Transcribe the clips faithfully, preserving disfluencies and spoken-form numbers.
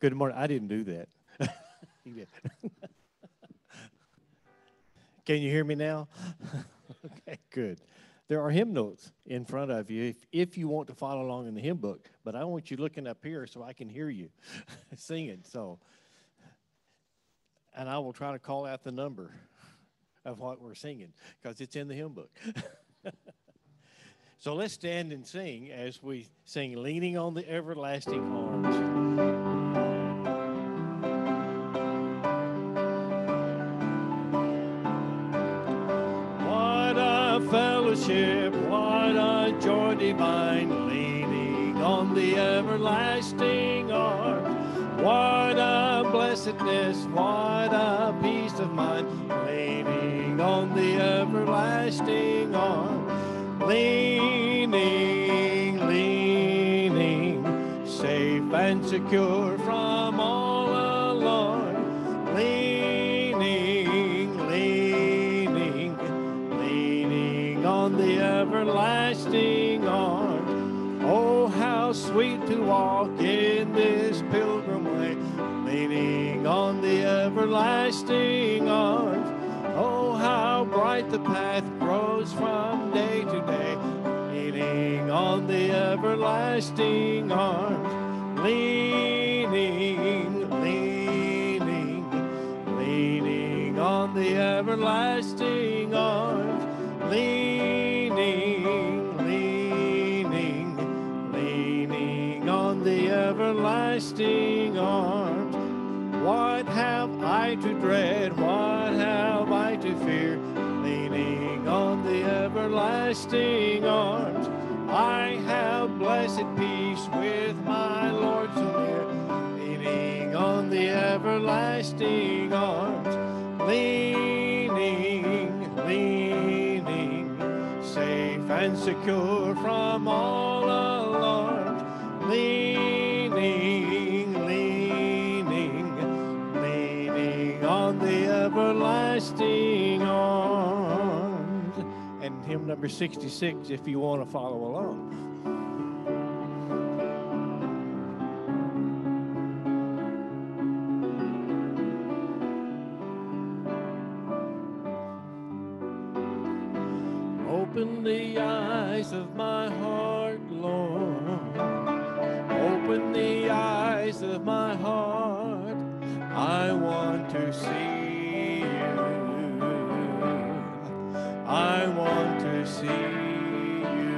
Good morning. I didn't do that. He did. Can you hear me now? Okay, good. There are hymn notes in front of you if, if you want to follow along in the hymn book, but I want you looking up here so I can hear you singing. So, and I will try to call out the number of what we're singing because it's in the hymn book. So let's stand and sing as we sing Leaning on the Everlasting Arms. Fellowship, what a joy divine, leaning on the everlasting arms. What a blessedness, what a peace of mind, leaning on the everlasting arms. Leaning, leaning, safe and secure from all alarm. Leaning, leaning, on the everlasting arms. Oh, how sweet to walk in this pilgrim way, leaning on the everlasting arms. Oh, how bright the path grows from day to day, leaning on the everlasting arms. Leaning, leaning, leaning on the everlasting arms. Leaning, leaning, leaning on the everlasting arms. What have I to dread? What have I to fear? Leaning on the everlasting arms. I have blessed peace with my Lord so near. Leaning on the everlasting arms. Leaning, leaning, safe and secure from all alarms. Leaning, leaning, leaning on the everlasting arms. And hymn number sixty-six, if you want to follow along. Open the eyes of my heart, Lord. Open the eyes of my heart. I want to see you. I want to see you.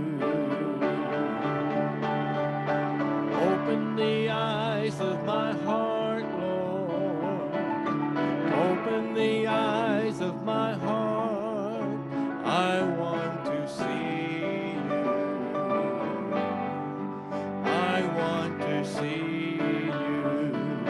Open the eyes of my heart, Lord. Open the eyes of my heart. I want to see you. I want to see you.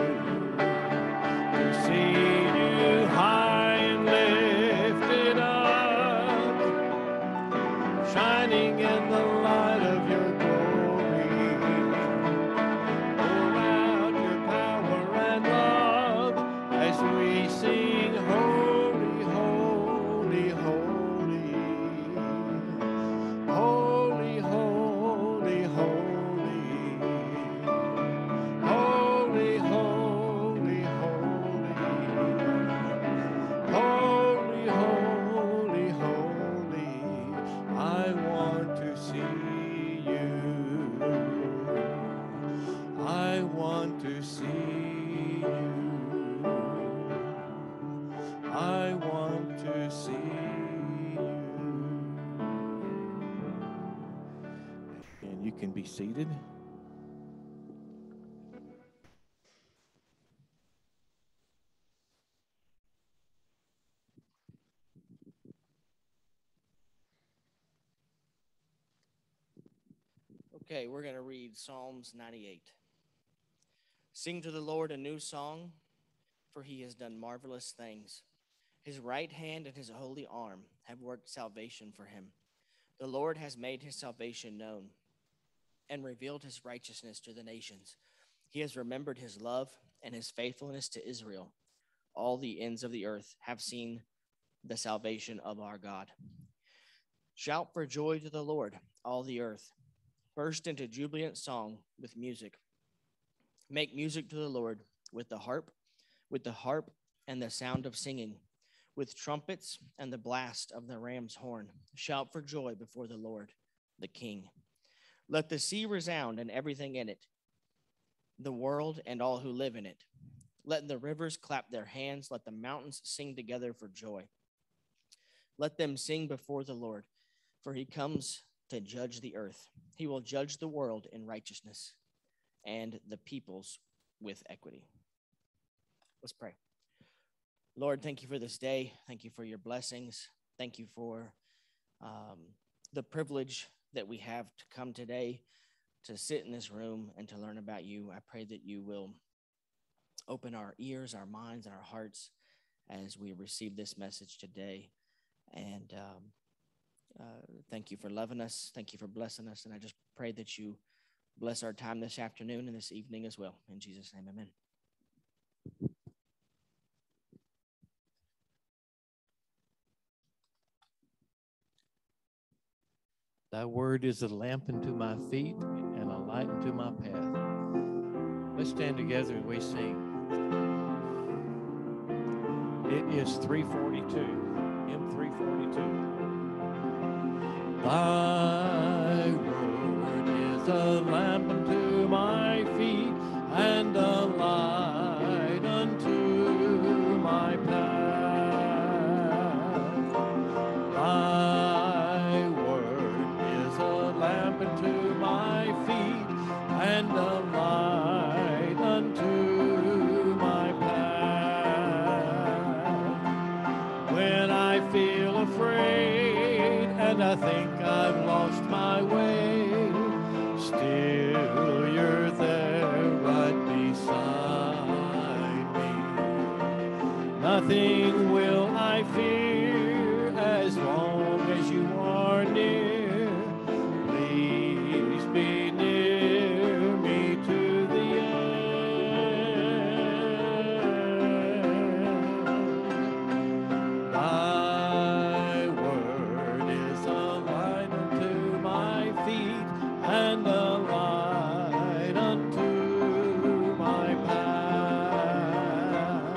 To see you high and lifted up, shining in the light of your glory. Pour out your power and love as we sing holy, holy, holy. Holy, holy, holy. Holy, holy, holy. Holy, holy, holy. I want to see you. I want to see you. I want to see you. And you can be seated. Okay, we're going to read Psalms ninety-eight. Sing to the Lord a new song, for he has done marvelous things. His right hand and his holy arm have worked salvation for him. The Lord has made his salvation known and revealed his righteousness to the nations. He has remembered his love and his faithfulness to Israel. All the ends of the earth have seen the salvation of our God. Shout for joy to the Lord, all the earth. Burst into jubilant song with music. Make music to the Lord with the harp, with the harp and the sound of singing, with trumpets and the blast of the ram's horn. Shout for joy before the Lord, the King. Let the sea resound and everything in it, the world and all who live in it. Let the rivers clap their hands. Let the mountains sing together for joy. Let them sing before the Lord, for he comes to judge the earth. He will judge the world in righteousness and the peoples with equity. Let's pray. Lord, thank you for this day. Thank you for your blessings. Thank you for um, the privilege that we have to come today to sit in this room and to learn about you. I pray that you will open our ears, our minds, and our hearts as we receive this message today. And um, uh, thank you for loving us. Thank you for blessing us. And I just pray that you bless our time this afternoon and this evening as well. In Jesus' name, amen. Thy word is a lamp unto my feet and a light unto my path. Let's stand together and we sing. It is three forty-two, hymn three forty-two. Thy word is a lamp unto my feet and a light unto my path. Thy word is a lamp unto my feet and a light unto my path. When I feel afraid and I think I've lost my way, still you're there right beside me. Nothing will I fear as long as you are near. Please be near me to the end. Thy word is a light unto my feet and a light unto my path.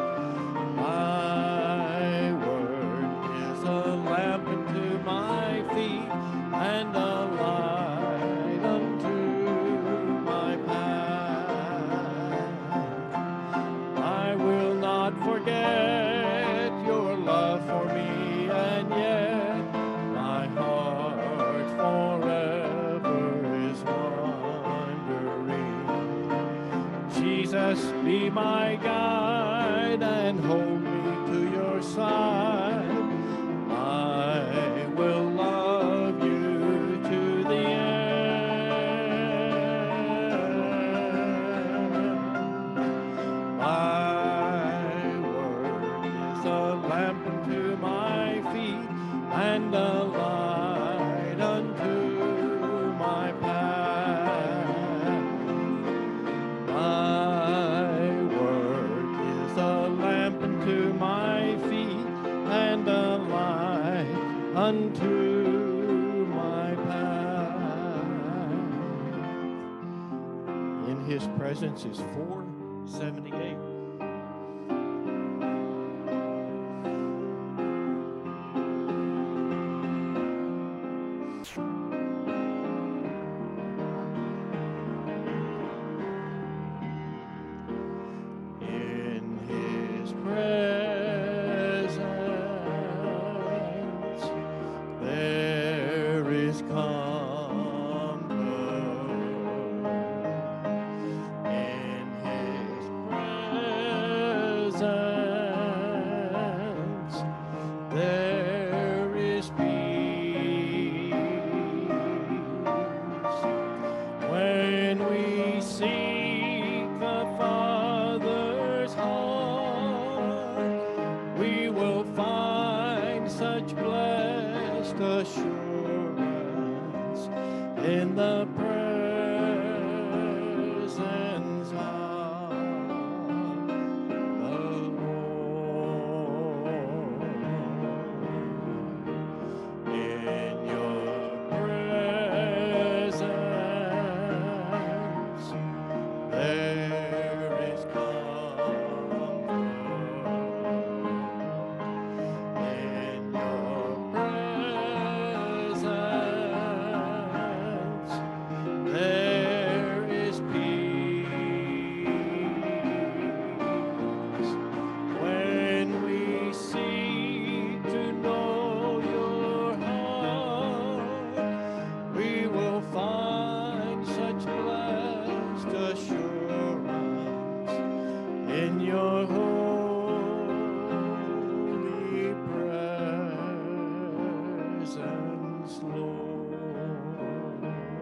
Thy word is a lamp unto my feet and a light unto my path. I will not forget your love for me, and yet my heart forever is wandering. Jesus, be my guide and hold me to your side. I will love you to the end. Thy word is a lamp unto my feet and a light unto my path. Thy word is a lamp unto my feet and a light unto my path. In his presence is four seventy-eight. In his presence there is comfort. In his presence there is peace. When we seek the Father's heart, we will find such blessed assurance in the presence of the Lord. In your presence there assurance in your holy presence, Lord.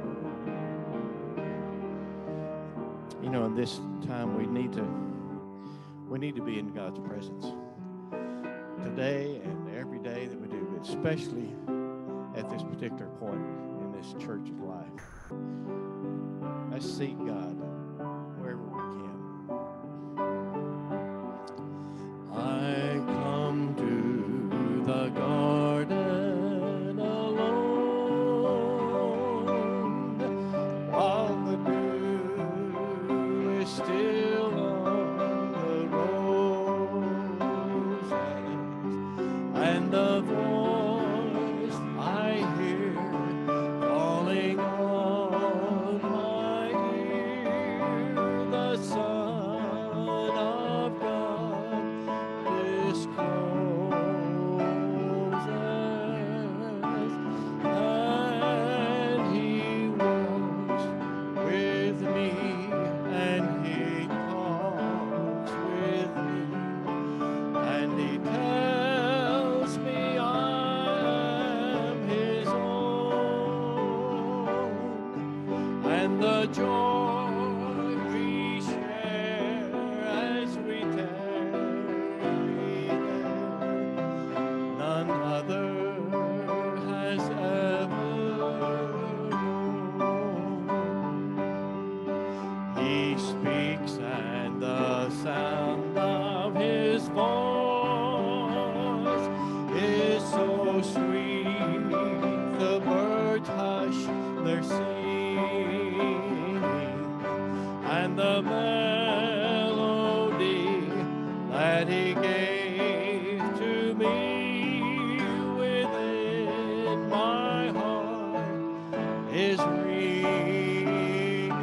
You know, in this time we need to we need to be in God's presence today and every day that we do, but especially at this particular point in this church's life. Let's seek God wherever we can. I come to the garden alone while the dew is still on the roses, and the voice I hear falling on my ear, the Son of God discloses, and He walks with me, and He talks with me, and He tells me I am His own, and the joy we share as we tarry there, none other has ever known. He speaks, and the sound of His voice is so sweet, the birds hush their singing, and the melody that He gave to me within my heart is ringing,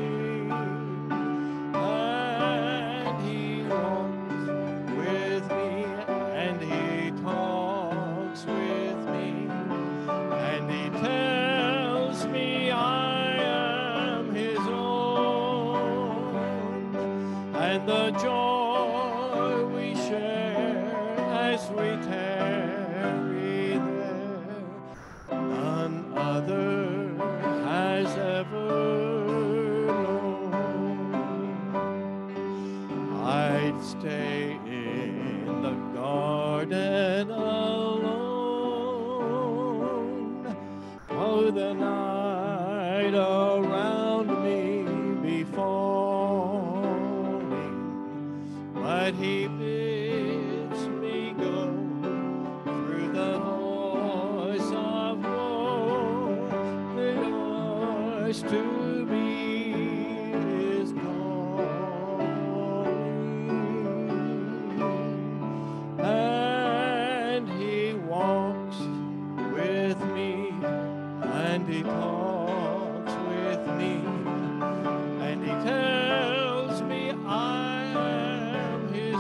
and He walks with me, and He talks with me, and He tells me I am His own, and the joy we share as we tarry there, none other has ever known. I'd stay in the garden alone, oh, the night around me be falling, but He bids me go through the voice of woe, the yours to be His calling, and He walks with me, and He talks with me, and He tells me I am His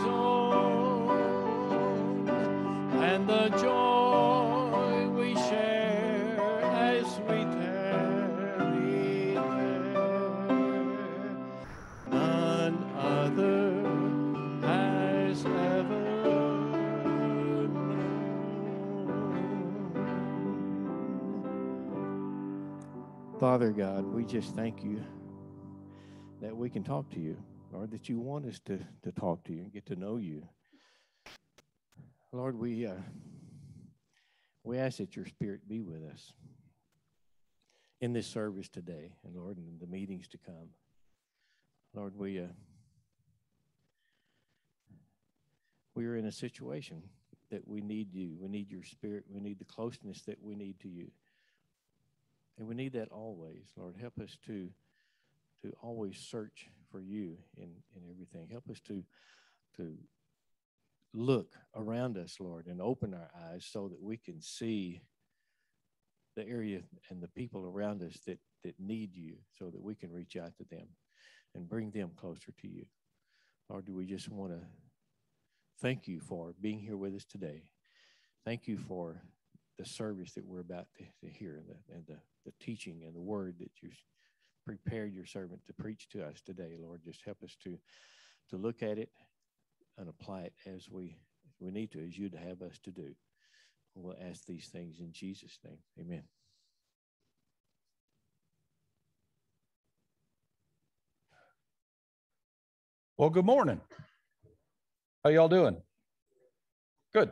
own, and the joy we share as we tarry there, none other has ever known. Father God, we just thank You that we can talk to You, Lord, that You want us to, to talk to You and get to know You. Lord, we uh, we ask that Your Spirit be with us in this service today, and Lord, in the meetings to come. Lord, we uh, we are in a situation that we need You. We need Your Spirit. We need the closeness that we need to You. And we need that always. Lord, help us to to always search for You in, in everything. Help us to to look around us, Lord, and open our eyes so that we can see the area and the people around us that, that need You, so that we can reach out to them and bring them closer to You. Lord, do we just want to thank You for being here with us today. Thank You for the service that we're about to, to hear, and, the, and the, the teaching and the word that You prepared your servant to preach to us today, Lord. Just help us to, to look at it and apply it as we, we need to, as you'd have us to do. We'll ask these things in Jesus' name. Amen. Well, good morning. How y'all doing? Good.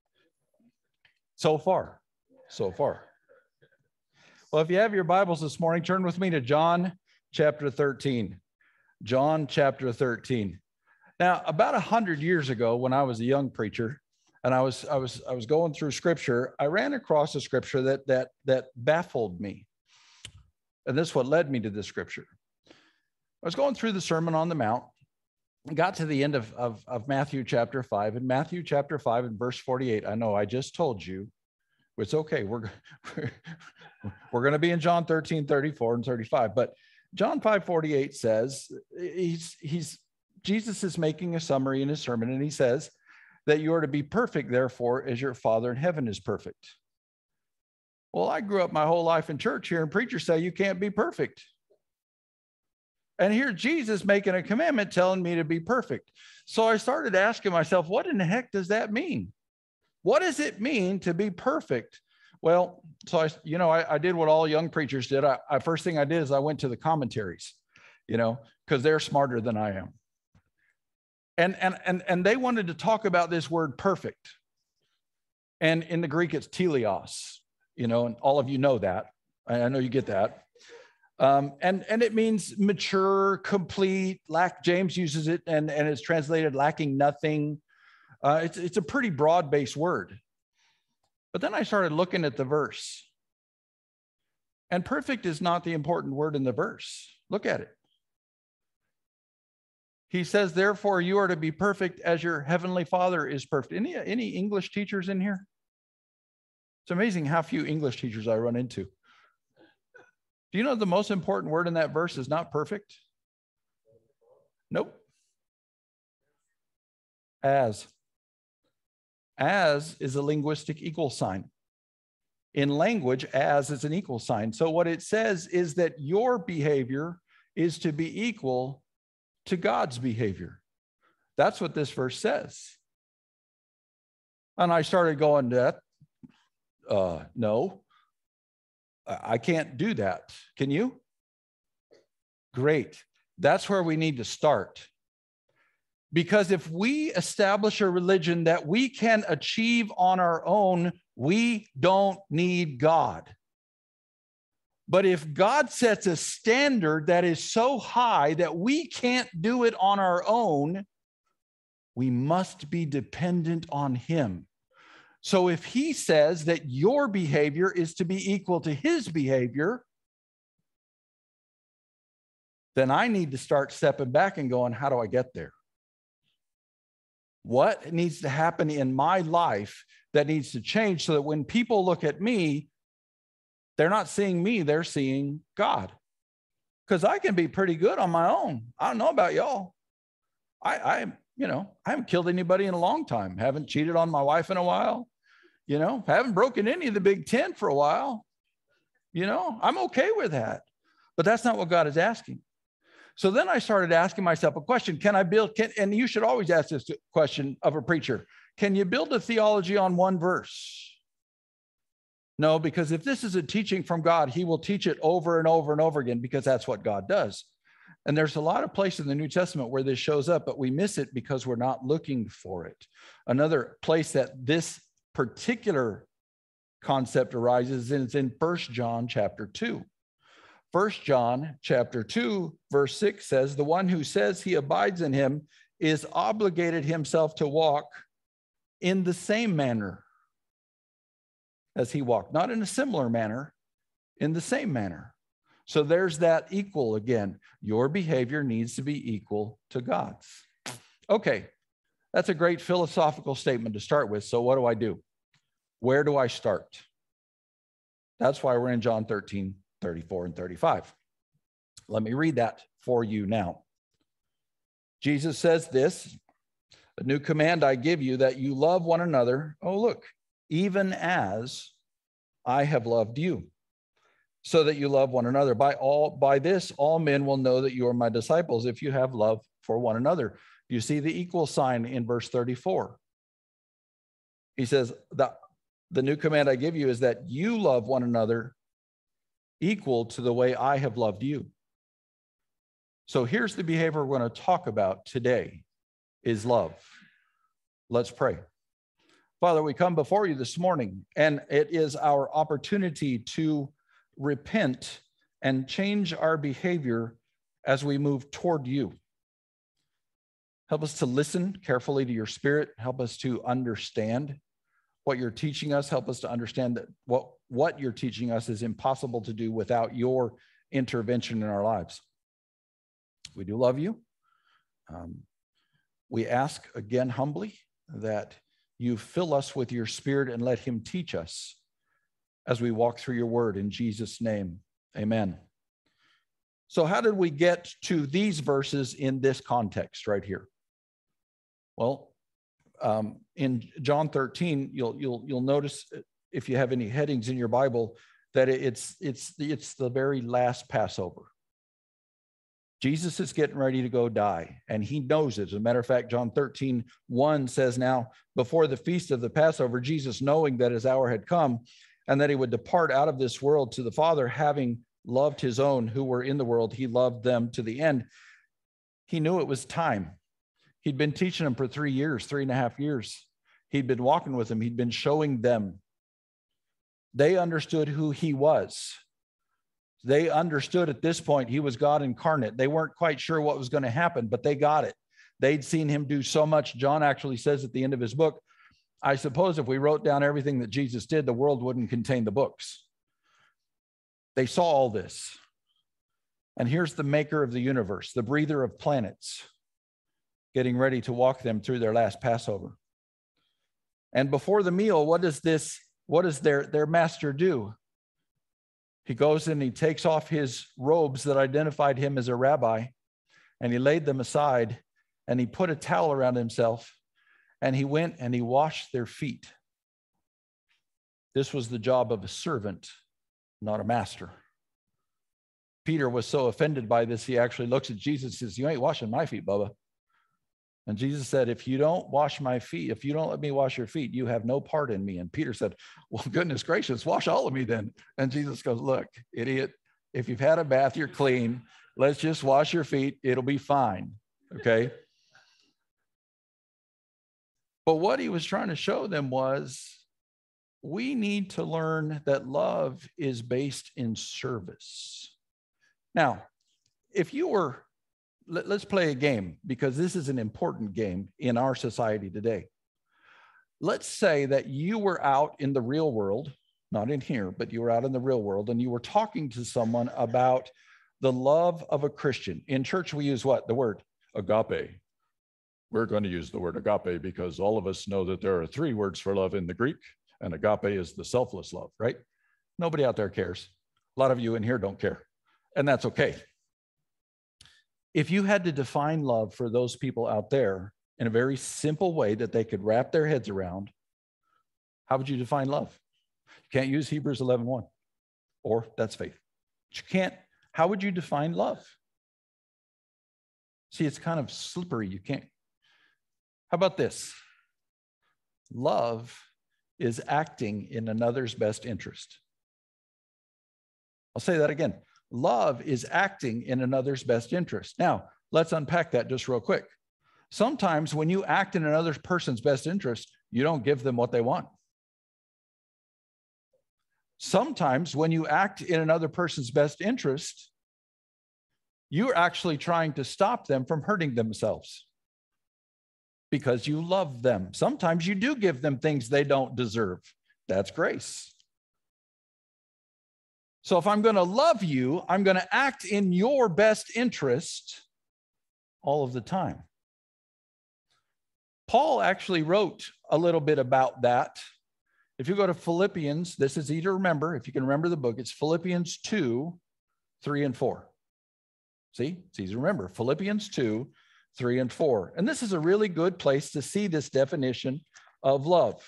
So far, so far. Well, if you have your Bibles this morning, turn with me to John chapter thirteen. John chapter thirteen. Now, about a hundred years ago, when I was a young preacher, and I was I was I was going through Scripture, I ran across a Scripture that that that baffled me, and this is what led me to this Scripture. I was going through the Sermon on the Mount. Got to the end of, of, of Matthew chapter five. In Matthew chapter five and verse forty-eight, I know I just told you, it's okay. We're, we're, we're going to be in John thirteen, thirty-four and thirty-five. But John five forty-eight says, he's, he's, Jesus is making a summary in his sermon, and he says that you are to be perfect, therefore, as your Father in heaven is perfect. Well, I grew up my whole life in church here, and preachers say you can't be perfect. And here Jesus making a commandment telling me to be perfect. So I started asking myself, what in the heck does that mean? What does it mean to be perfect? Well, so I, you know, I, I did what all young preachers did. I, I first thing I did is I went to the commentaries, you know, because they're smarter than I am. And, and, and, and they wanted to talk about this word perfect. And in the Greek, it's teleos, you know, and all of you know that. I know you get that. Um, and, and it means mature, complete, lack, James uses it, and, and it's translated lacking nothing. Uh, it's, it's a pretty broad-based word. But then I started looking at the verse. And perfect is not the important word in the verse. Look at it. He says, therefore, you are to be perfect as your heavenly Father is perfect. Any, any English teachers in here? It's amazing how few English teachers I run into. Do you know the most important word in that verse is not perfect? Nope. As. As is a linguistic equal sign. In language, as is an equal sign. So what it says is that your behavior is to be equal to God's behavior. That's what this verse says. And I started going, that, uh, no. I can't do that. Can you? Great. That's where we need to start. Because if we establish a religion that we can achieve on our own, we don't need God. But if God sets a standard that is so high that we can't do it on our own, we must be dependent on him. So if he says that your behavior is to be equal to his behavior, then I need to start stepping back and going, how do I get there? What needs to happen in my life that needs to change so that when people look at me, they're not seeing me, they're seeing God. Because I can be pretty good on my own. I don't know about y'all. I, I, you know, I haven't killed anybody in a long time. Haven't cheated on my wife in a while. You know, haven't broken any of the Big Ten for a while. You know, I'm okay with that. But that's not what God is asking. So then I started asking myself a question. Can I build, can, and you should always ask this question of a preacher. Can you build a theology on one verse? No, because if this is a teaching from God, he will teach it over and over and over again because that's what God does. And there's a lot of places in the New Testament where this shows up, but we miss it because we're not looking for it. Another place that this particular concept arises, and it's in First John chapter two. First John chapter two, verse six says, the one who says he abides in him is obligated himself to walk in the same manner as he walked, not in a similar manner, in the same manner. So there's that equal again. Your behavior needs to be equal to God's. Okay, that's a great philosophical statement to start with. So what do I do? Where do I start? That's why we're in John thirteen, thirty-four and thirty-five. Let me read that for you now. Jesus says this, a new command I give you, that you love one another. Oh, look, even as I have loved you. so that you love one another. By all, by this, all men will know that you are my disciples if you have love for one another. You see the equal sign in verse thirty-four. He says, the, the new command I give you is that you love one another equal to the way I have loved you. So here's the behavior we're going to talk about today is love. Let's pray. Father, we come before you this morning, and it is our opportunity to repent and change our behavior as we move toward you. Help us to listen carefully to your Spirit. Help us to understand what you're teaching us. Help us to understand that what, what you're teaching us is impossible to do without your intervention in our lives. We do love you. Um, we ask again humbly that you fill us with your Spirit and let him teach us as we walk through your word in Jesus' name. Amen. So how did we get to these verses in this context right here? Well, um, in John thirteen, you'll you'll you'll notice if you have any headings in your Bible that it's it's it's the very last Passover. Jesus is getting ready to go die, and he knows it. As a matter of fact, John thirteen one says, now, before the feast of the Passover, Jesus, knowing that his hour had come and that he would depart out of this world to the Father, having loved his own who were in the world, he loved them to the end. He knew it was time. He'd been teaching them for three years, three and a half years. He'd been walking with them. He'd been showing them. They understood who he was. They understood at this point he was God incarnate. They weren't quite sure what was going to happen, but they got it. They'd seen him do so much. John actually says at the end of his book, I suppose if we wrote down everything that Jesus did, the world wouldn't contain the books. They saw all this. And here's the maker of the universe, the breather of planets, getting ready to walk them through their last Passover. And before the meal, what does this, what does their, their master do? He goes and he takes off his robes that identified him as a rabbi, and he laid them aside, and he put a towel around himself, and he went and he washed their feet. This was the job of a servant, not a master. Peter was so offended by this, he actually looks at Jesus and says, you ain't washing my feet, Bubba. And Jesus said, if you don't wash my feet, if you don't let me wash your feet, you have no part in me. And Peter said, well, goodness gracious, wash all of me then. And Jesus goes, look, idiot, if you've had a bath, you're clean. Let's just wash your feet. It'll be fine. Okay. But what he was trying to show them was we need to learn that love is based in service. Now, if you were, let, let's play a game, because this is an important game in our society today. Let's say that you were out in the real world, not in here, but you were out in the real world, and you were talking to someone about the love of a Christian. In church, we use what? The word agape. We're going to use the word agape because all of us know that there are three words for love in the Greek, and agape is the selfless love, right? Nobody out there cares. A lot of you in here don't care, and that's okay. If you had to define love for those people out there in a very simple way that they could wrap their heads around, how would you define love? You can't use Hebrews eleven one, or that's faith. But you can't. How would you define love? See, it's kind of slippery. You can't. How about this? Love is acting in another's best interest. I'll say that again. Love is acting in another's best interest. Now, let's unpack that just real quick. Sometimes when you act in another person's best interest, you don't give them what they want. Sometimes when you act in another person's best interest, you're actually trying to stop them from hurting themselves because you love them. Sometimes you do give them things they don't deserve. That's grace. So if I'm going to love you, I'm going to act in your best interest all of the time. Paul actually wrote a little bit about that. If you go to Philippians, this is easy to remember. If you can remember the book, it's Philippians two, three, and four. See, it's easy to remember. Philippians two, three, and four. And this is a really good place to see this definition of love.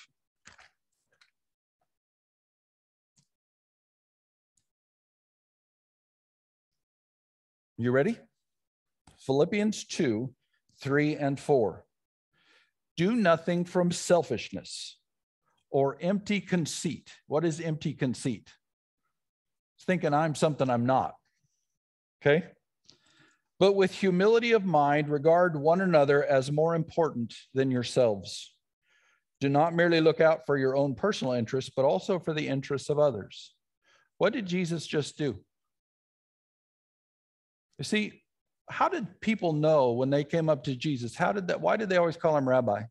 You ready? Philippians two, three and four. Do nothing from selfishness or empty conceit. What is empty conceit? It's thinking I'm something I'm not. Okay? But with humility of mind, regard one another as more important than yourselves. Do not merely look out for your own personal interests, but also for the interests of others. What did Jesus just do? You see, how did people know when they came up to Jesus? How did that? Why did they always call him rabbi?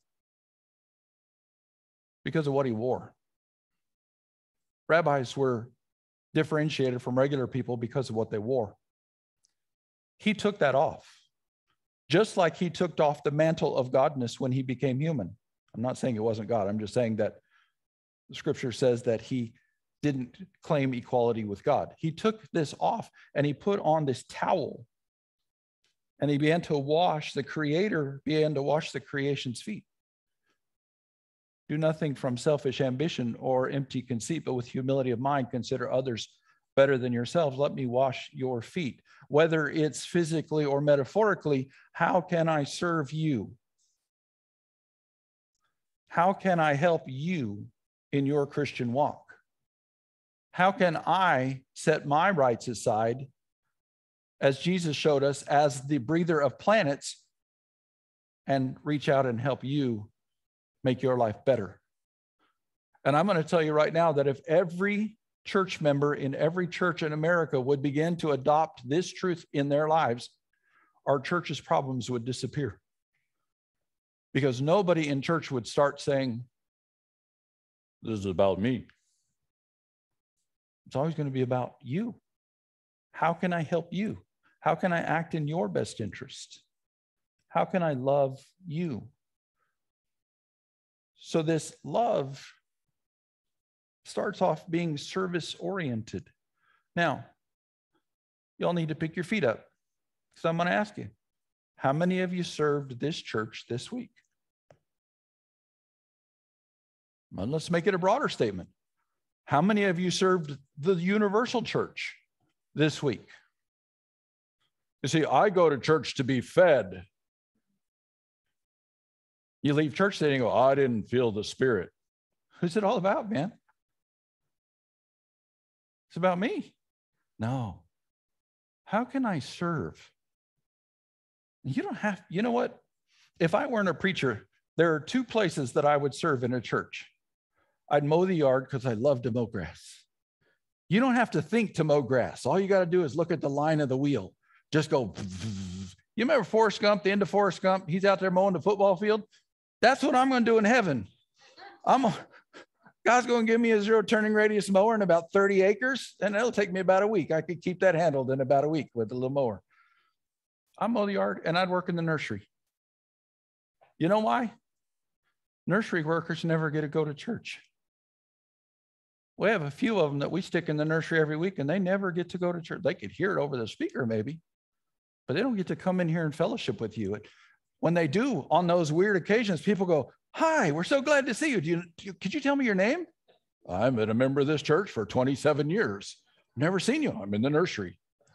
Because of what he wore. Rabbis were differentiated from regular people because of what they wore. He took that off, just like he took off the mantle of godness when he became human. I'm not saying it wasn't God. I'm just saying that the scripture says that he didn't claim equality with God. He took this off and he put on this towel and he began to wash, the creator began to wash the creation's feet. Do nothing from selfish ambition or empty conceit, but with humility of mind, consider others better than yourselves. Let me wash your feet. Whether it's physically or metaphorically, how can I serve you? How can I help you in your Christian walk? How can I set my rights aside, as Jesus showed us, as the breather of planets, and reach out and help you make your life better? And I'm going to tell you right now that if every church member in every church in America would begin to adopt this truth in their lives, our church's problems would disappear. Because nobody in church would start saying, this is about me. It's always going to be about you. How can I help you? How can I act in your best interest? How can I love you? So this love starts off being service-oriented. Now, y'all need to pick your feet up. So I'm going to ask you, how many of you served this church this week? Well, let's make it a broader statement. How many of you served the universal church this week? You see, I go to church to be fed. You leave church today and go, oh, I didn't feel the Spirit. Who's it all about, man? It's about me. No. How can I serve? You don't have, you know what? If I weren't a preacher, there are two places that I would serve in a church. I'd mow the yard because I love to mow grass. You don't have to think to mow grass. All you got to do is look at the line of the wheel. Just go. You remember Forrest Gump, the end of Forrest Gump? He's out there mowing the football field. That's what I'm going to do in heaven. I'm a, God's going to give me a zero turning radius mower in about thirty acres, and it'll take me about a week. I could keep that handled in about a week with a little mower. I mow the yard, and I'd work in the nursery. You know why? Nursery workers never get to go to church. We have a few of them that we stick in the nursery every week, and they never get to go to church. They could hear it over the speaker maybe, but they don't get to come in here and fellowship with you. When they do, on those weird occasions, people go, hi, we're so glad to see you. Do you, do you could you tell me your name? I've been a member of this church for twenty-seven years. Never seen you. I'm in the nursery.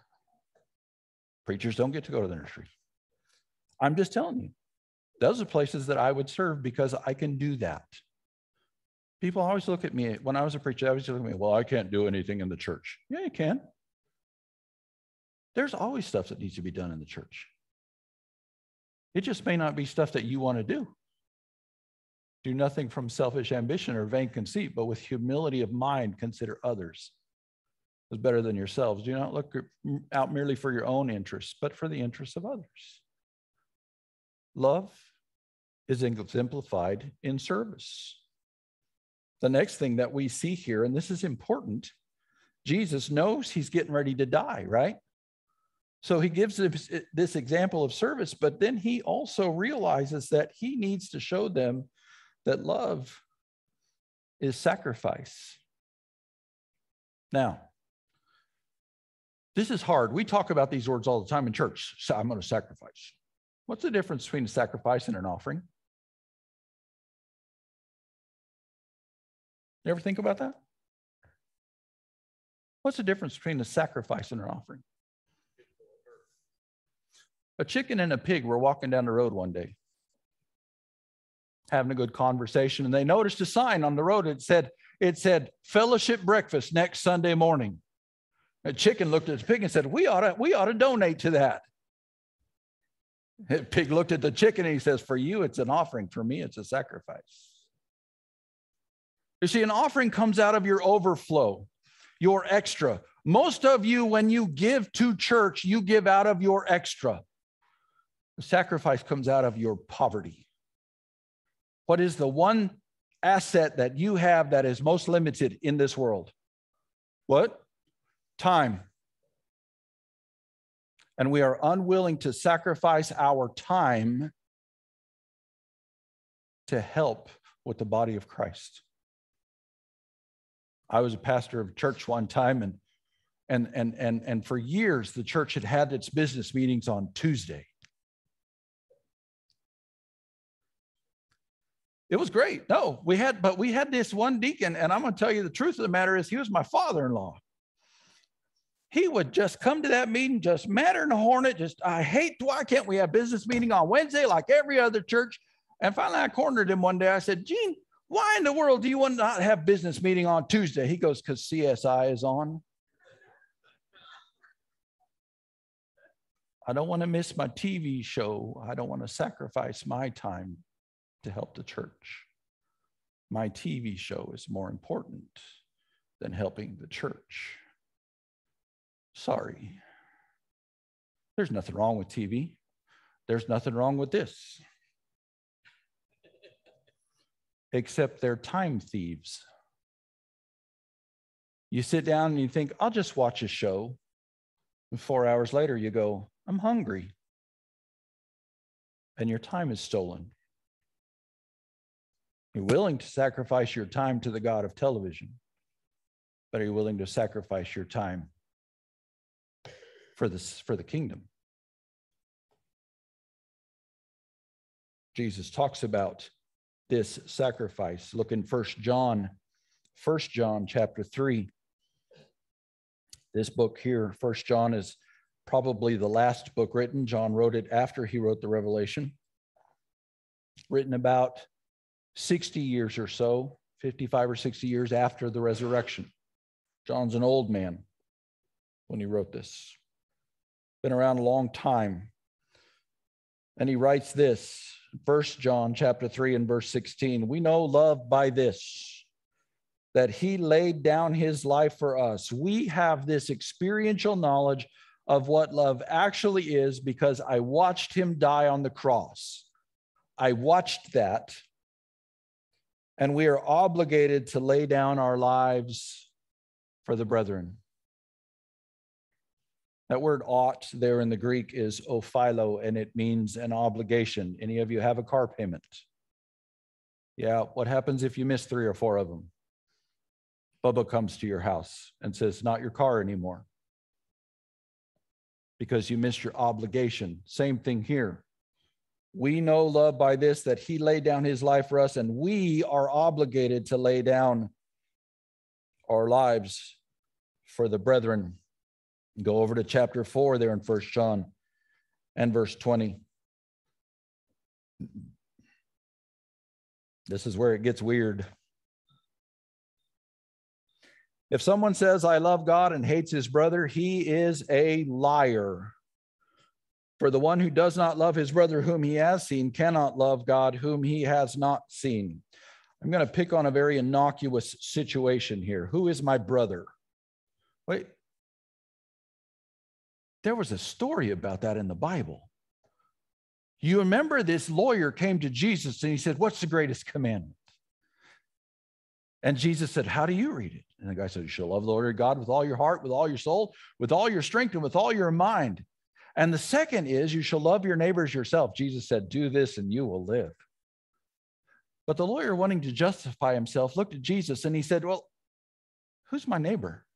Preachers don't get to go to the nursery. I'm just telling you, those are places that I would serve because I can do that. People always look at me, when I was a preacher, they always look at me, well, I can't do anything in the church. Yeah, you can. There's always stuff that needs to be done in the church. It just may not be stuff that you want to do. Do nothing from selfish ambition or vain conceit, but with humility of mind, consider others as better than yourselves. Do not look out merely for your own interests, but for the interests of others. Love is exemplified in service. The next thing that we see here, and this is important, Jesus knows he's getting ready to die, right? So he gives this example of service, but then he also realizes that he needs to show them that love is sacrifice. Now, this is hard. We talk about these words all the time in church. So I'm going to sacrifice. What's the difference between a sacrifice and an offering? You ever think about that? What's the difference between a sacrifice and an offering? A chicken and a pig were walking down the road one day, having a good conversation, and they noticed a sign on the road. It said, it said, fellowship breakfast next Sunday morning. A chicken looked at the pig and said, we ought to, we ought to donate to that. The pig looked at the chicken and he says, for you, it's an offering. For me, it's a sacrifice. You see, an offering comes out of your overflow, your extra. Most of you, when you give to church, you give out of your extra. The sacrifice comes out of your poverty. What is the one asset that you have that is most limited in this world? What? Time. And we are unwilling to sacrifice our time to help with the body of Christ. I was a pastor of a church one time, and and and and and for years the church had had its business meetings on Tuesday. It was great. No, we had, but we had this one deacon, and I'm going to tell you the truth of the matter is he was my father-in-law. He would just come to that meeting, just madder than a hornet. Just, I hate, why can't we have business meeting on Wednesday like every other church? And finally I cornered him one day. I said, Gene, why in the world do you want to not have business meeting on Tuesday? He goes, because C S I is on. I don't want to miss my T V show. I don't want to sacrifice my time to help the church. My T V show is more important than helping the church. Sorry. There's nothing wrong with T V. There's nothing wrong with this. Except they're time thieves. You sit down and you think, I'll just watch a show. And four hours later, you go, I'm hungry. And your time is stolen. You're willing to sacrifice your time to the God of television, but are you willing to sacrifice your time for this, for the kingdom? Jesus talks about this sacrifice. Look in First John, First John chapter three. This book here, First John, is probably the last book written. John wrote it after he wrote the Revelation. Written about sixty years or so, fifty-five or sixty years after the resurrection. John's an old man when he wrote this. Been around a long time. And he writes this, First John chapter three and verse sixteen. We know love by this, that he laid down his life for us. We have this experiential knowledge of what love actually is because I watched him die on the cross. I watched that. And we are obligated to lay down our lives for the brethren. That word ought there in the Greek is ophilo, and it means an obligation. Any of you have a car payment? Yeah, what happens if you miss three or four of them? Bubba comes to your house and says, not your car anymore. Because you missed your obligation. Same thing here. We know love by this, that he laid down his life for us, and we are obligated to lay down our lives for the brethren. Go over to chapter four there in First John and verse twenty. This is where it gets weird. If someone says, I love God and hates his brother, he is a liar. For the one who does not love his brother whom he has seen cannot love God whom he has not seen. I'm going to pick on a very innocuous situation here. Who is my brother? Wait. There was a story about that in the Bible. You remember this lawyer came to Jesus and he said, what's the greatest commandment? And Jesus said, how do you read it? And the guy said, you shall love the Lord your God with all your heart, with all your soul, with all your strength, and with all your mind. And the second is, you shall love your neighbors yourself. Jesus said, do this and you will live. But the lawyer, wanting to justify himself, looked at Jesus and he said, well, who's my neighbor?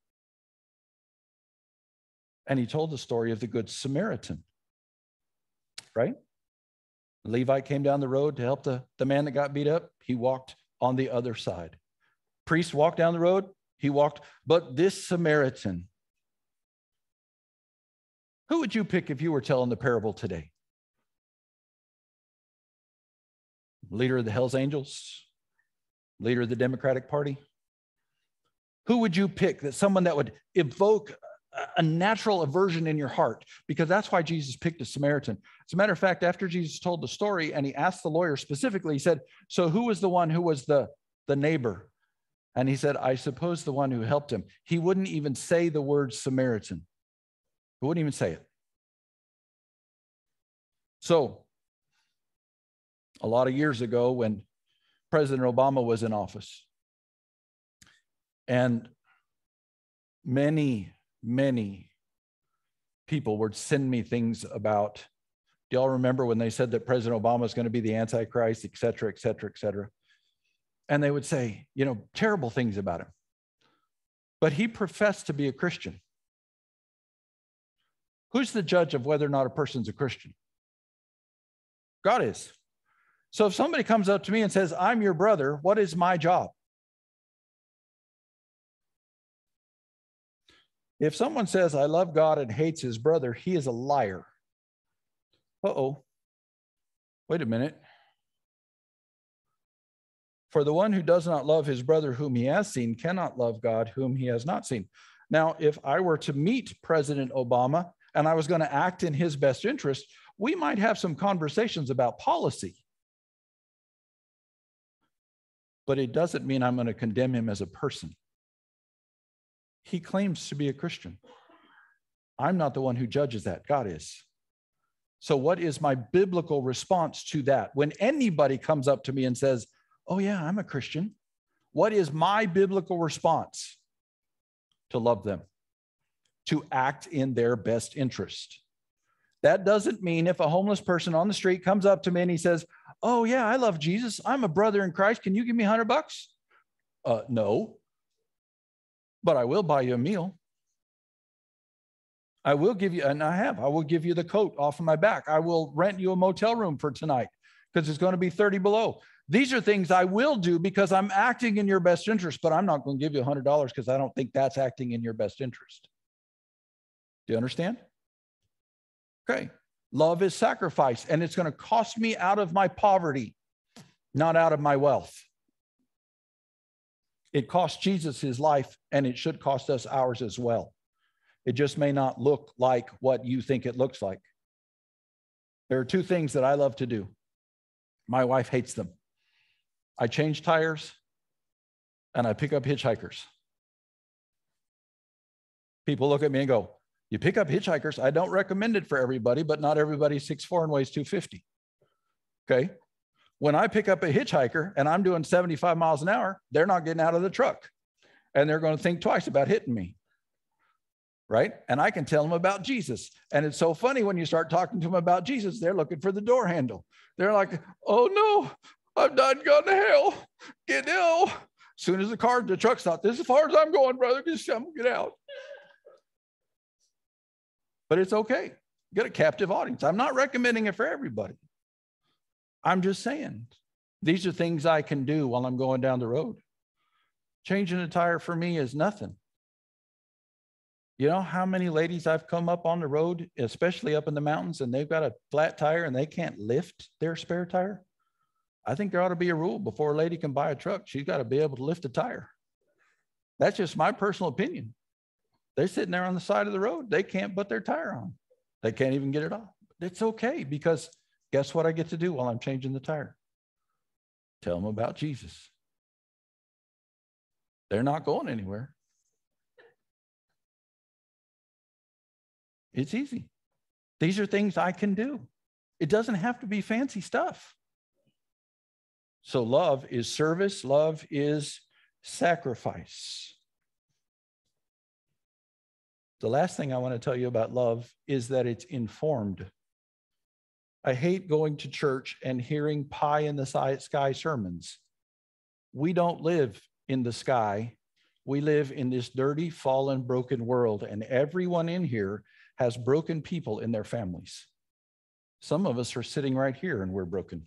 And he told the story of the Good Samaritan, right? The Levite came down the road to help the, the man that got beat up. He walked on the other side. Priest walked down the road. He walked, but this Samaritan, Who would you pick if you were telling the parable today? Leader of the Hells Angels? Leader of the Democratic Party? Who would you pick? That someone that would evoke a natural aversion in your heart? Because that's why Jesus picked a Samaritan. As a matter of fact, after Jesus told the story and he asked the lawyer specifically, he said, so who was the one who was the, the neighbor? And he said, I suppose the one who helped him. He wouldn't even say the word Samaritan. He wouldn't even say it. So, a lot of years ago when President Obama was in office, and many, many people would send me things about, do y'all remember when they said that President Obama is going to be the Antichrist, et cetera, et cetera, et cetera? And they would say, you know, terrible things about him. But he professed to be a Christian. Who's the judge of whether or not a person's a Christian? God is. So if somebody comes up to me and says, I'm your brother, what is my job? If someone says, I love God and hates his brother, he is a liar. Uh-oh. Wait a minute. For the one who does not love his brother whom he has seen cannot love God whom he has not seen. Now, if I were to meet President Obama and I was going to act in his best interest, we might have some conversations about policy. But it doesn't mean I'm going to condemn him as a person. He claims to be a Christian. I'm not the one who judges that. God is. So what is my biblical response to that? When anybody comes up to me and says, oh yeah, I'm a Christian, what is my biblical response? To love them, to act in their best interest. That doesn't mean if a homeless person on the street comes up to me and he says, oh yeah, I love Jesus, I'm a brother in Christ, can you give me a hundred bucks? Uh, no, but I will buy you a meal. I will give you, and I have, I will give you the coat off of my back. I will rent you a motel room for tonight because it's going to be thirty below. These are things I will do because I'm acting in your best interest, but I'm not going to give you a hundred dollars because I don't think that's acting in your best interest. Do you understand? Okay. Love is sacrifice, and it's going to cost me out of my poverty, not out of my wealth. It cost Jesus his life, and it should cost us ours as well. It just may not look like what you think it looks like. There are two things that I love to do. My wife hates them. I change tires, and I pick up hitchhikers. People look at me and go, you pick up hitchhikers? I don't recommend it for everybody, but not everybody's six foot four and weighs two fifty. Okay? When I pick up a hitchhiker and I'm doing seventy-five miles an hour, they're not getting out of the truck. And they're going to think twice about hitting me. Right? And I can tell them about Jesus. And it's so funny when you start talking to them about Jesus, they're looking for the door handle. They're like, oh no, I've died and gone to hell. Get ill. As soon as the car, the truck stops, this is as far as I'm going, brother. Just get out. But it's okay. Get a captive audience. I'm not recommending it for everybody. I'm just saying, these are things I can do while I'm going down the road. Changing a tire for me is nothing. You know how many ladies I've come up on the road, especially up in the mountains, and they've got a flat tire and they can't lift their spare tire? I think there ought to be a rule before a lady can buy a truck, she's got to be able to lift a tire. That's just my personal opinion. They're sitting there on the side of the road. They can't put their tire on. They can't even get it off. It's okay, because guess what I get to do while I'm changing the tire? Tell them about Jesus. They're not going anywhere. It's easy. These are things I can do. It doesn't have to be fancy stuff. So love is service. Love is sacrifice. The last thing I want to tell you about love is that it's informed. I hate going to church and hearing pie in the sky sermons. We don't live in the sky. We live in this dirty, fallen, broken world, and everyone in here has broken people in their families. Some of us are sitting right here and we're broken.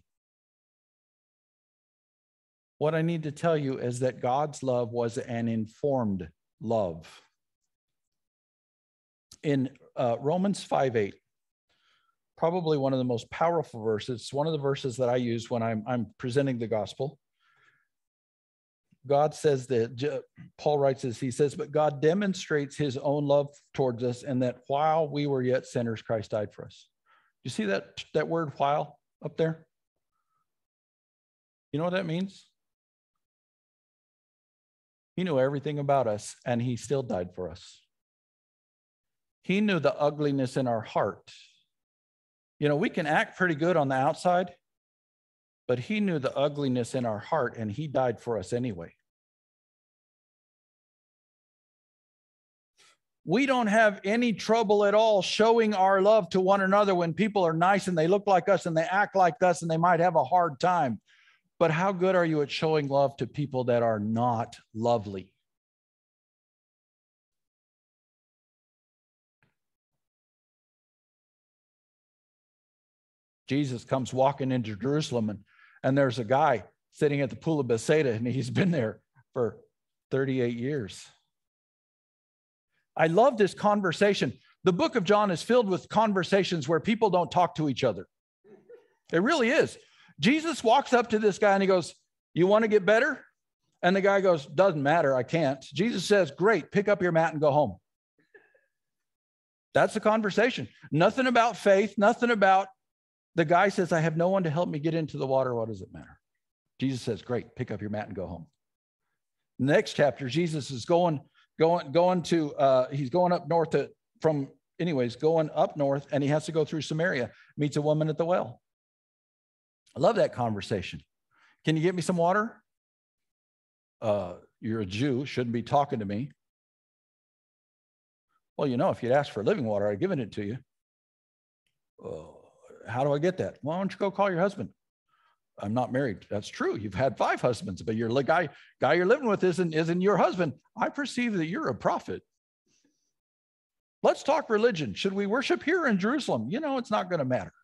What I need to tell you is that God's love was an informed love. in uh, Romans five eight, probably one of the most powerful verses. It's one of the verses that I use when I'm, I'm presenting the gospel. God says that, Paul writes this, he says, but God demonstrates his own love towards us, and that while we were yet sinners, Christ died for us. You see that, that word while up there? You know what that means? He knew everything about us, and he still died for us. He knew the ugliness in our heart. You know, we can act pretty good on the outside, but he knew the ugliness in our heart, and he died for us anyway. We don't have any trouble at all showing our love to one another when people are nice and they look like us and they act like us and they might have a hard time. But how good are you at showing love to people that are not lovely? Jesus comes walking into Jerusalem, and, and there's a guy sitting at the pool of Bethsaida, and he's been there for thirty-eight years. I love this conversation. The book of John is filled with conversations where people don't talk to each other. It really is. Jesus walks up to this guy and he goes, you want to get better? And the guy goes, doesn't matter, I can't. Jesus says, great, pick up your mat and go home. That's the conversation. Nothing about faith, nothing about, the guy says, I have no one to help me get into the water. What does it matter? Jesus says, great, pick up your mat and go home. Next chapter, Jesus is going, going, going to, uh, he's going up north to, from, anyways, going up north, and he has to go through Samaria, meets a woman at the well. I love that conversation. Can you get me some water? Uh, you're a Jew, shouldn't be talking to me. Well, you know, if you'd asked for living water, I'd given it to you. Uh, how do I get that? Why don't you go call your husband? I'm not married. That's true. You've had five husbands, but your guy, guy you're living with isn't, isn't your husband. I perceive that you're a prophet. Let's talk religion. Should we worship here in Jerusalem? You know, it's not going to matter.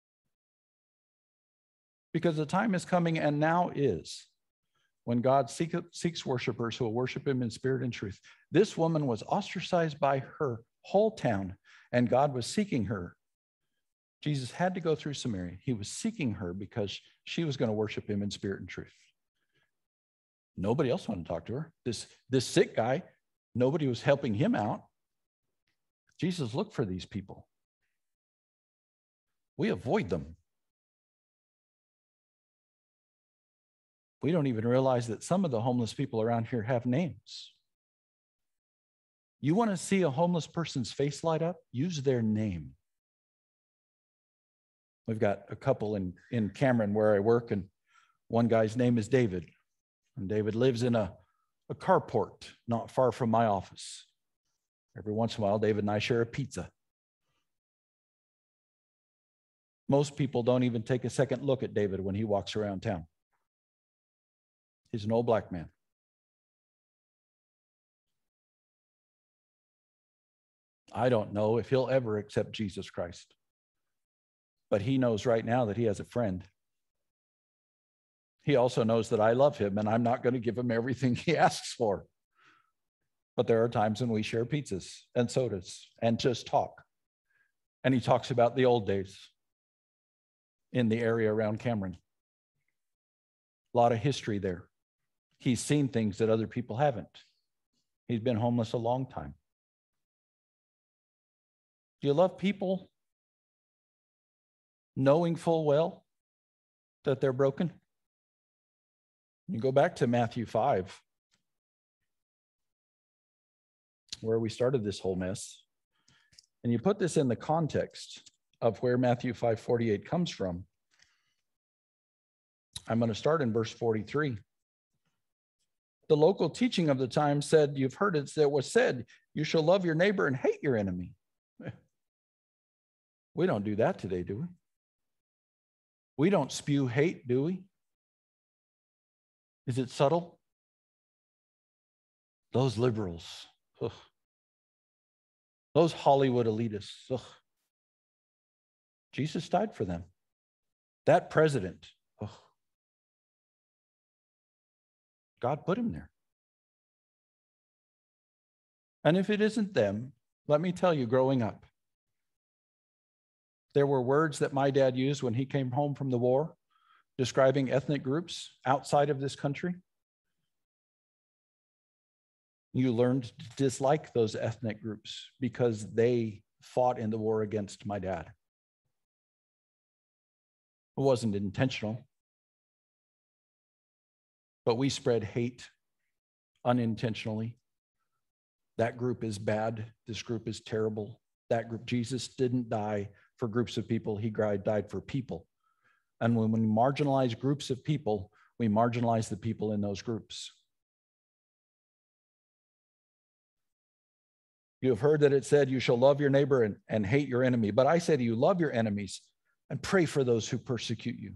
Because the time is coming, and now is, when God seek, seeks worshipers who will worship him in spirit and truth. This woman was ostracized by her whole town, and God was seeking her. Jesus had to go through Samaria. He was seeking her because she was going to worship him in spirit and truth. Nobody else wanted to talk to her. This, this sick guy, nobody was helping him out. Jesus looked for these people. We avoid them. We don't even realize that some of the homeless people around here have names. You want to see a homeless person's face light up? Use their name. We've got a couple in, in Cameron where I work, and one guy's name is David. And David lives in a, a carport not far from my office. Every once in a while, David and I share a pizza. Most people don't even take a second look at David when he walks around town. He's an old black man. I don't know if he'll ever accept Jesus Christ. But he knows right now that he has a friend. He also knows that I love him, and I'm not going to give him everything he asks for. But there are times when we share pizzas and sodas and just talk. And he talks about the old days in the area around Cameron. A lot of history there. He's seen things that other people haven't. He's been homeless a long time. Do you love people knowing full well that they're broken? You go back to Matthew five, where we started this whole mess, and you put this in the context of where Matthew five forty-eight comes from. I'm going to start in verse forty-three. The local teaching of the time said, you've heard it that was said, you shall love your neighbor and hate your enemy. We don't do that today, do we? We don't spew hate, do we? Is it subtle? Those liberals, ugh. Those Hollywood elitists, ugh. Jesus died for them. That president, ugh. God put him there. And if it isn't them, Let me tell you, growing up, there were words that my dad used when he came home from the war, describing ethnic groups outside of this country. You learned to dislike those ethnic groups because they fought in the war against my dad. It wasn't intentional, but we spread hate unintentionally. That group is bad. This group is terrible. That group, Jesus didn't die for groups of people. He died for people. And when we marginalize groups of people, we marginalize the people in those groups. You have heard that it said, you shall love your neighbor and, and hate your enemy. But I say to you, love your enemies and pray for those who persecute you,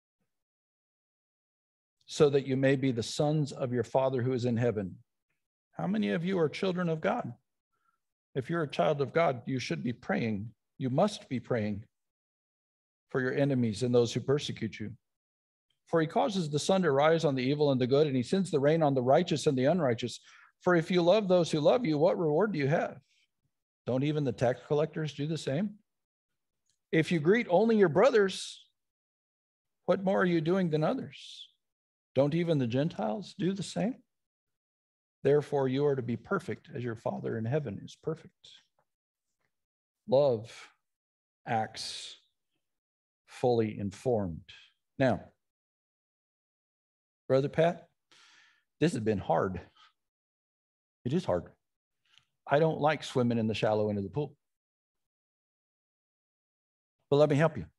so that you may be the sons of your Father who is in heaven. How many of you are children of God? If you're a child of God, you should be praying. You must be praying for your enemies and those who persecute you. For he causes the sun to rise on the evil and the good, and he sends the rain on the righteous and the unrighteous. For if you love those who love you, what reward do you have? Don't even the tax collectors do the same? If you greet only your brothers, what more are you doing than others? Don't even the Gentiles do the same? Therefore, you are to be perfect as your Father in heaven is perfect. Love acts fully informed. Now, Brother Pat, this has been hard. It is hard. I don't like swimming in the shallow end of the pool. But let me help you.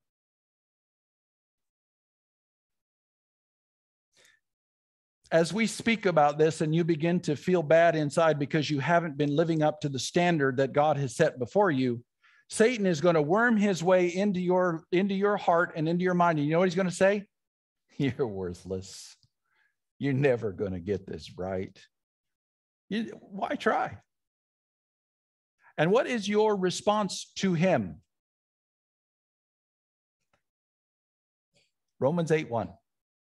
As we speak about this and you begin to feel bad inside because you haven't been living up to the standard that God has set before you, Satan is going to worm his way into your, into your heart and into your mind. And you know what he's going to say? You're worthless. You're never going to get this right. You, why try? And what is your response to him? Romans eight one.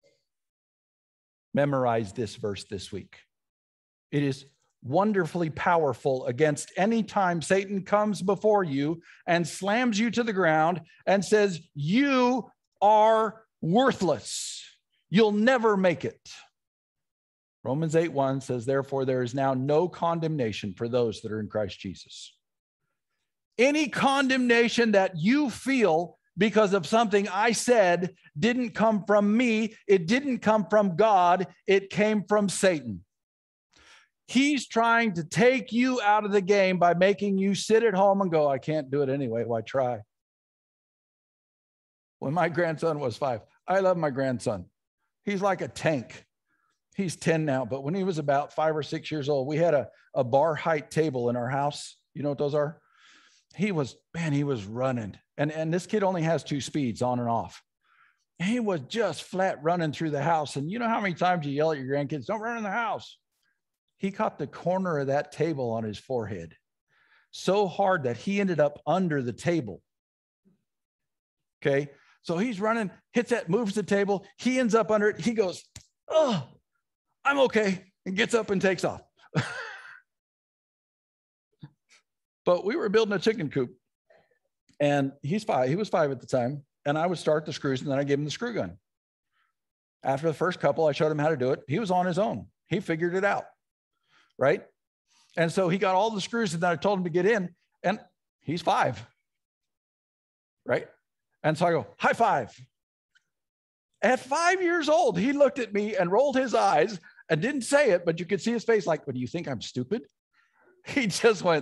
Memorize this verse this week. It is wonderfully powerful against any time Satan comes before you and slams you to the ground and says, you are worthless. You'll never make it. Romans eight one says, therefore, there is now no condemnation for those that are in Christ Jesus. Any condemnation that you feel because of something I said didn't come from me. It didn't come from God. It came from Satan. He's trying to take you out of the game by making you sit at home and go, I can't do it anyway. Why try? When my grandson was five, I love my grandson. He's like a tank. He's ten now, but when he was about five or six years old, we had a, a bar height table in our house. You know what those are? He was, man, he was running. And, and this kid only has two speeds, on and off. He was just flat running through the house. And you know how many times you yell at your grandkids, don't run in the house. He caught the corner of that table on his forehead so hard that he ended up under the table. Okay. So he's running, hits that, moves the table. He ends up under it. He goes, oh, I'm okay. And gets up and takes off. But we were building a chicken coop, and he's five. He was five at the time. And I would start the screws, and then I gave him the screw gun. After the first couple, I showed him how to do it. He was on his own. He figured it out, right? And so he got all the screws, and then I told him to get in, and he's five, right? And so I go, high five. At five years old, he looked at me and rolled his eyes and didn't say it, but you could see his face like, what, do you think I'm stupid? He just went,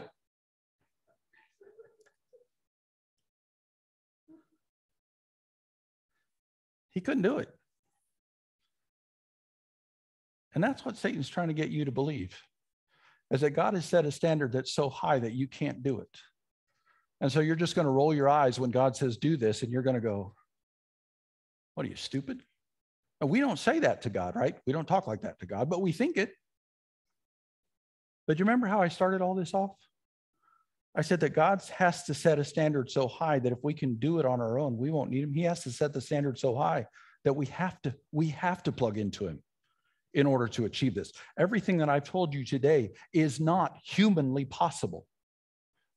he couldn't do it. And that's what Satan's trying to get you to believe, is that God has set a standard that's so high that you can't do it. And so you're just going to roll your eyes when God says, do this, and you're going to go, what are you, stupid? And we don't say that to God, right? We don't talk like that to God, but we think it. But you remember how I started all this off? I said that God has to set a standard so high that if we can do it on our own, we won't need him. He has to set the standard so high that we have to, we have to plug into him in order to achieve this. Everything that I've told you today is not humanly possible.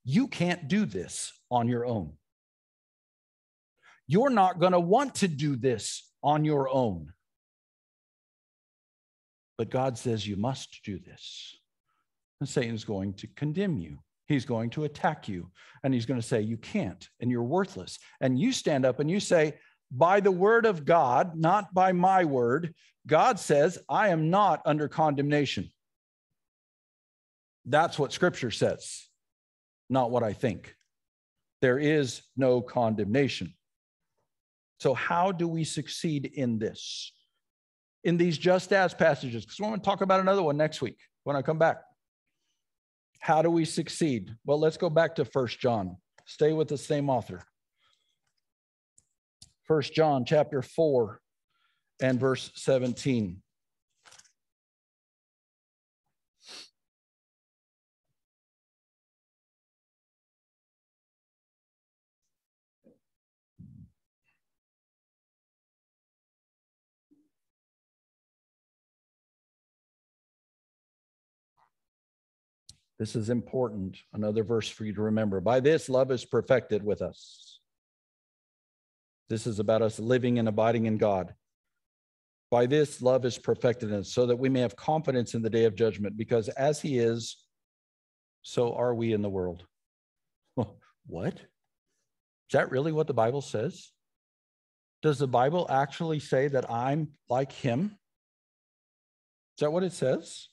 You can't do this on your own. You're not going to want to do this on your own. But God says you must do this. And Satan's going to condemn you. He's going to attack you. And he's going to say, you can't, and you're worthless. And you stand up and you say, by the word of God, not by my word, God says, I am not under condemnation. That's what Scripture says, not what I think. There is no condemnation. So how do we succeed in this? In these just as passages, because we're going to talk about another one next week when I come back. How do we succeed? Well, let's go back to First John. Stay with the same author. First John chapter four and verse seventeen. This is important. Another verse for you to remember. By this, love is perfected with us. This is about us living and abiding in God. By this, love is perfected in us, so that we may have confidence in the day of judgment, because as he is, so are we in the world. What? Is that really what the Bible says? Does the Bible actually say that I'm like him? Is that what it says?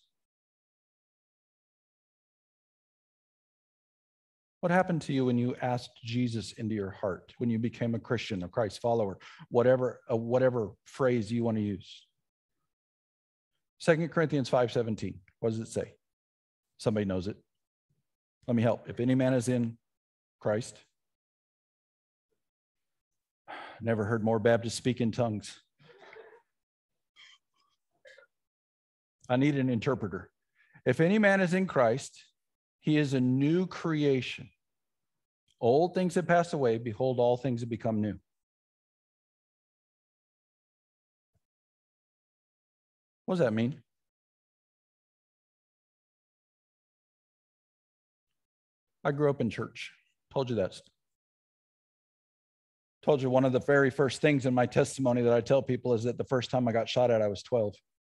What happened to you when you asked Jesus into your heart, when you became a Christian, a Christ follower, whatever, uh, whatever phrase you want to use? Second Corinthians five seventeen. What does it say? Somebody knows it. Let me help. If any man is in Christ. Never heard more Baptists speak in tongues. I need an interpreter. If any man is in Christ, he is a new creation. Old things have passed away. Behold, all things have become new. What does that mean? I grew up in church. Told you that. Told you one of the very first things in my testimony that I tell people is that the first time I got shot at, I was twelve.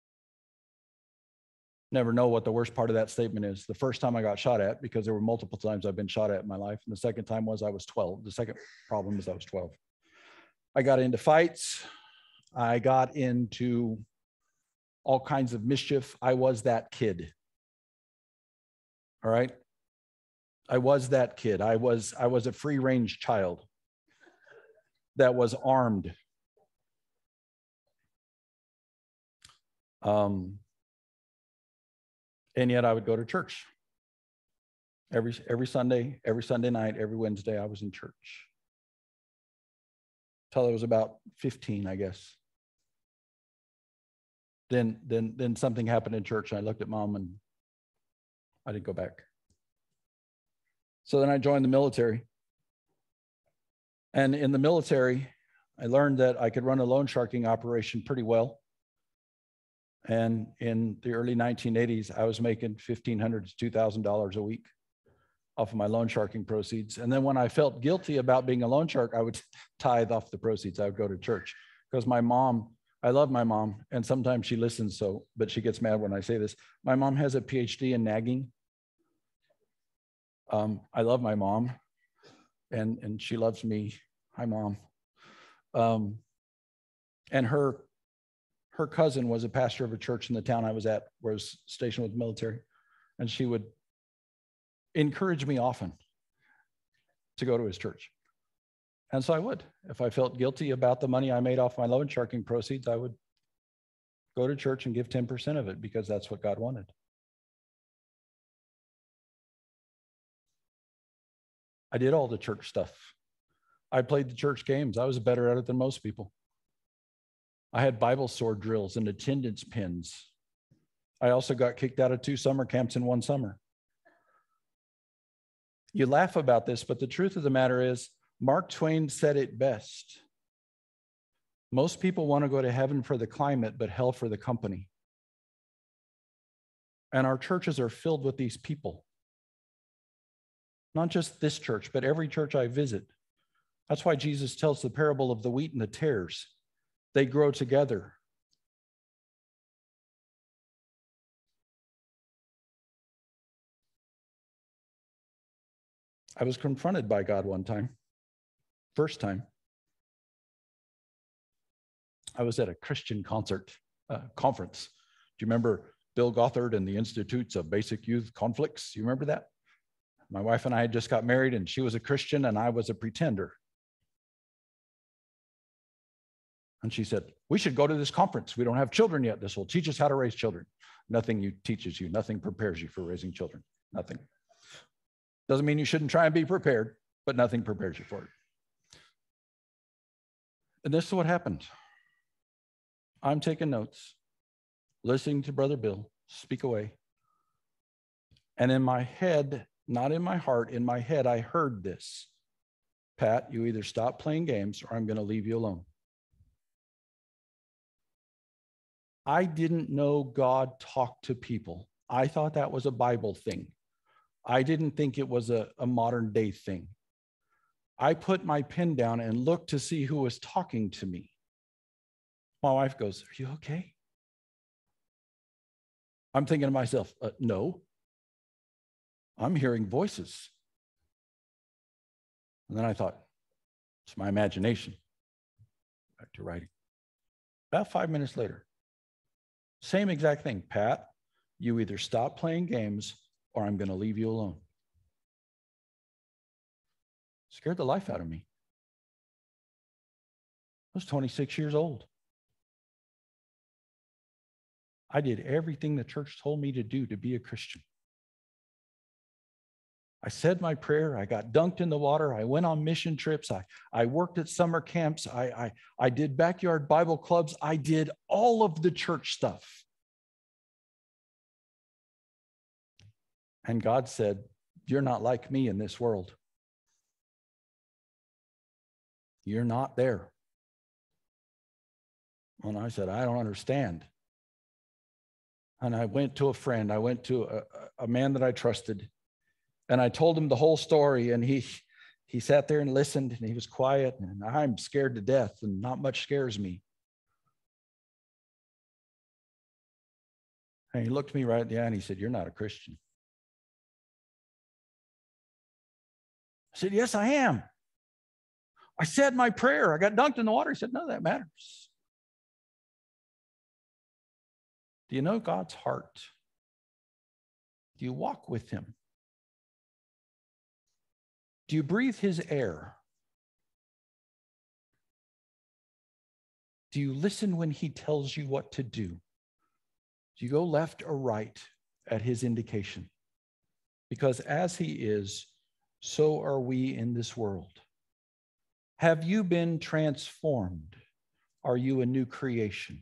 Never know what the worst part of that statement is. The first time I got shot at, because there were multiple times I've been shot at in my life. And the second time was I was twelve. The second problem is I was twelve. I got into fights. I got into all kinds of mischief. I was that kid. All right. I was that kid. I was, I was a free range child that was armed. Um, And yet I would go to church. Every, every Sunday, every Sunday night, every Wednesday, I was in church. Till I was about fifteen, I guess. Then, then, then something happened in church, and I looked at Mom, and I didn't go back. So then I joined the military. And in the military, I learned that I could run a loan sharking operation pretty well. And in the early nineteen eighties, I was making fifteen hundred dollars to two thousand dollars a week off of my loan sharking proceeds. And then when I felt guilty about being a loan shark, I would tithe off the proceeds. I would go to church because my mom, I love my mom, and sometimes she listens, so, but she gets mad when I say this. My mom has a P H D in nagging. Um, I love my mom, and, and she loves me. Hi, Mom. Um, and her Her cousin was a pastor of a church in the town I was at, where I was stationed with the military. And she would encourage me often to go to his church. And so I would. If I felt guilty about the money I made off my loan sharking proceeds, I would go to church and give ten percent of it because that's what God wanted. I did all the church stuff. I played the church games. I was better at it than most people. I had Bible sword drills and attendance pins. I also got kicked out of two summer camps in one summer. You laugh about this, but the truth of the matter is, Mark Twain said it best. Most people want to go to heaven for the climate, but hell for the company. And our churches are filled with these people. Not just this church, but every church I visit. That's why Jesus tells the parable of the wheat and the tares. They grow together. I was confronted by God one time. First time. I was at a Christian concert uh, conference. Do you remember Bill Gothard and the Institutes of Basic Youth Conflicts? You remember that? My wife and I had just got married, and she was a Christian and I was a pretender. And she said, we should go to this conference. We don't have children yet. This will teach us how to raise children. Nothing you teaches you, nothing prepares you for raising children. Nothing. Doesn't mean you shouldn't try and be prepared, but nothing prepares you for it. And this is what happened. I'm taking notes, listening to Brother Bill speak away. And in my head, not in my heart, in my head, I heard this. Pat, you either stop playing games or I'm going to leave you alone. I didn't know God talked to people. I thought that was a Bible thing. I didn't think it was a, a modern day thing. I put my pen down and looked to see who was talking to me. My wife goes, are you okay? I'm thinking to myself, uh, no. I'm hearing voices. And then I thought, it's my imagination. Back to writing. About five minutes later, same exact thing. Pat, you either stop playing games or I'm going to leave you alone. Scared the life out of me. I was twenty-six years old. I did everything the church told me to do to be a Christian. I said my prayer. I got dunked in the water. I went on mission trips. I, I worked at summer camps. I, I, I did backyard Bible clubs. I did all of the church stuff. And God said, you're not like me in this world. You're not there. And I said, I don't understand. And I went to a friend. I went to a, a man that I trusted. And I told him the whole story, and he he sat there and listened, and he was quiet, and I'm scared to death, and not much scares me. And he looked me right in the eye, and he said, you're not a Christian. I said, yes, I am. I said my prayer. I got dunked in the water. He said, none of that matters. Do you know God's heart? Do you walk with him? Do you breathe his air? Do you listen when he tells you what to do? Do you go left or right at his indication? Because as he is, so are we in this world. Have you been transformed? Are you a new creation?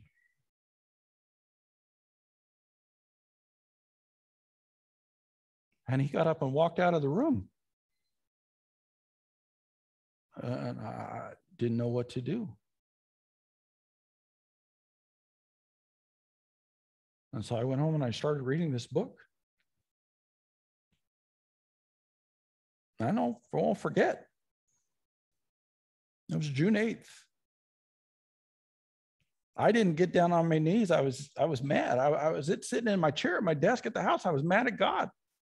And he got up and walked out of the room. And I didn't know what to do. And so I went home and I started reading this book. I know, I won't forget. It was June eighth. I didn't get down on my knees. I was, I was mad. I, I was sitting in my chair at my desk at the house. I was mad at God.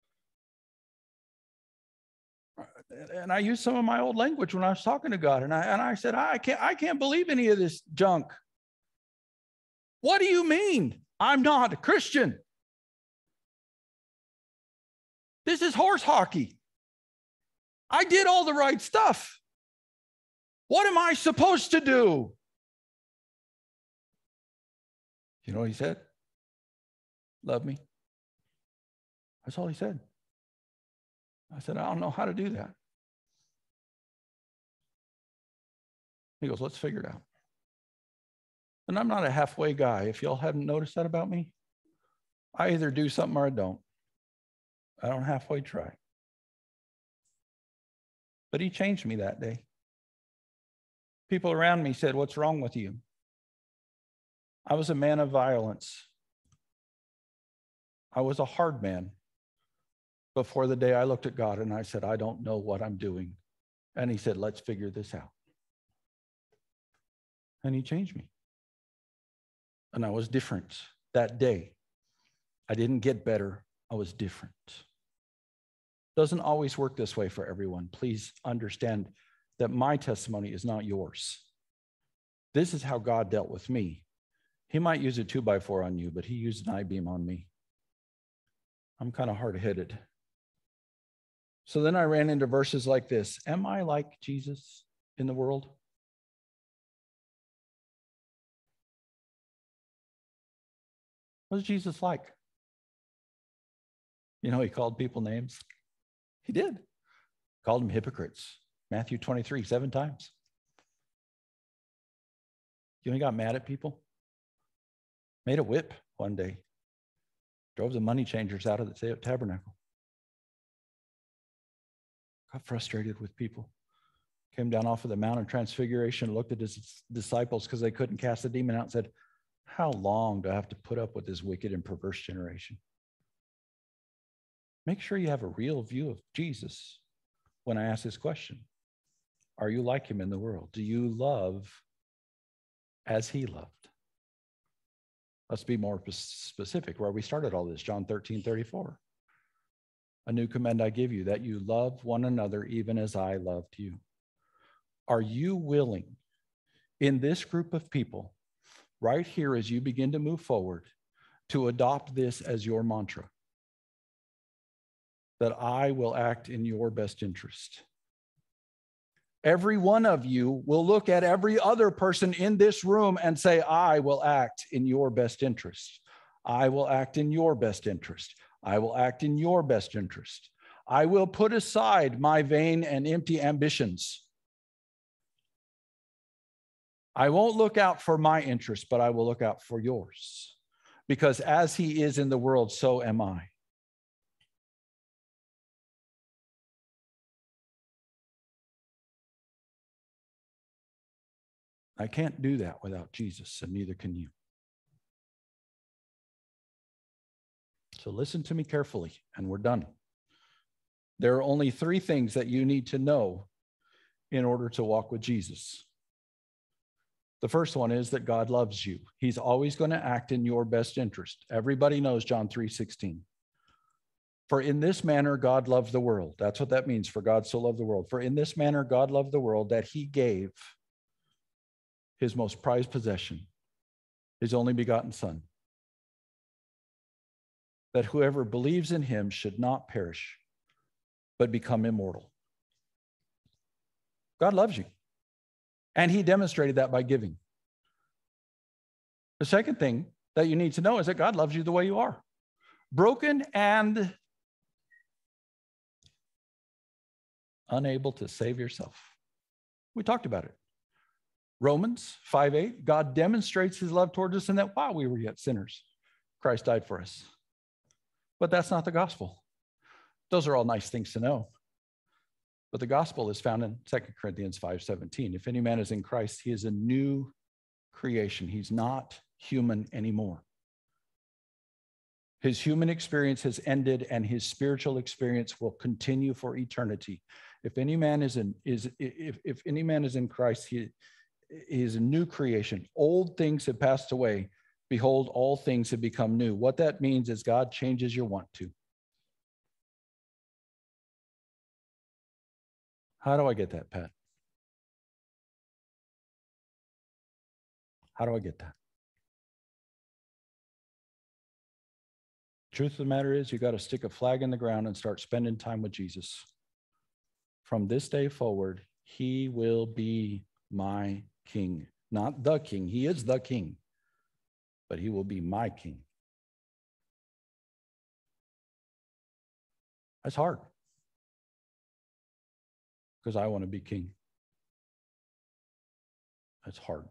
And I used some of my old language when I was talking to God. And I, and I said, I can't, I can't believe any of this junk. What do you mean? I'm not a Christian. This is horse hockey. I did all the right stuff. What am I supposed to do? You know what he said? Love me. That's all he said. I said, I don't know how to do that. He goes, let's figure it out. And I'm not a halfway guy. If y'all hadn't noticed that about me, I either do something or I don't. I don't halfway try. But he changed me that day. People around me said, what's wrong with you? I was a man of violence. I was a hard man. before the day I looked at God and I said, I don't know what I'm doing. And he said, let's figure this out. And he changed me. And I was different that day. I didn't get better. I was different. Doesn't always work this way for everyone. Please understand that my testimony is not yours. This is how God dealt with me. He might use a two by four on you, but he used an I-beam on me. I'm kind of hard-headed. So then I ran into verses like this. Am I like Jesus in the world? What's Jesus like? You know, he called people names. He did. Called them hypocrites. Matthew twenty-three, seven times. You know, he got mad at people. Made a whip one day. Drove the money changers out of the tabernacle. Got frustrated with people. Came down off of the Mount of Transfiguration, looked at his disciples because they couldn't cast the demon out and said, how long do I have to put up with this wicked and perverse generation? Make sure you have a real view of Jesus when I ask this question. Are you like him in the world? Do you love as he loved? Let's be more specific where we started all this, John thirteen thirty-four. A new command I give you, that you love one another even as I loved you. Are you willing in this group of people, right here as you begin to move forward, to adopt this as your mantra? That I will act in your best interest. Every one of you will look at every other person in this room and say, I will act in your best interest. I will act in your best interest. I will act in your best interest. I will put aside my vain and empty ambitions. I won't look out for my interest, but I will look out for yours. Because as he is in the world, so am I. I can't do that without Jesus, and neither can you. So listen to me carefully, and we're done. There are only three things that you need to know in order to walk with Jesus. The first one is that God loves you. He's always going to act in your best interest. Everybody knows John three sixteen. For in this manner God loved the world. That's what that means, for God so loved the world. For in this manner God loved the world, that he gave his most prized possession, his only begotten Son, that whoever believes in him should not perish, but become immortal. God loves you. And he demonstrated that by giving. The second thing that you need to know is that God loves you the way you are. Broken and unable to save yourself. We talked about it. Romans five eight, God demonstrates his love towards us in that while we were yet sinners, Christ died for us. But that's not the gospel. Those are all nice things to know. But the gospel is found in Second Corinthians five seventeen. If any man is in Christ, he is a new creation. He's not human anymore. His human experience has ended, and his spiritual experience will continue for eternity. If any man is in is if, if any man is in Christ, he, he is a new creation. Old things have passed away. Behold, all things have become new. What that means is God changes your want to. How do I get that, Pat? How do I get that? Truth of the matter is, you got to stick a flag in the ground and start spending time with Jesus. From this day forward, he will be my king. Not the king. He is the king. But he will be my king. That's hard. Because I want to be king. That's hard.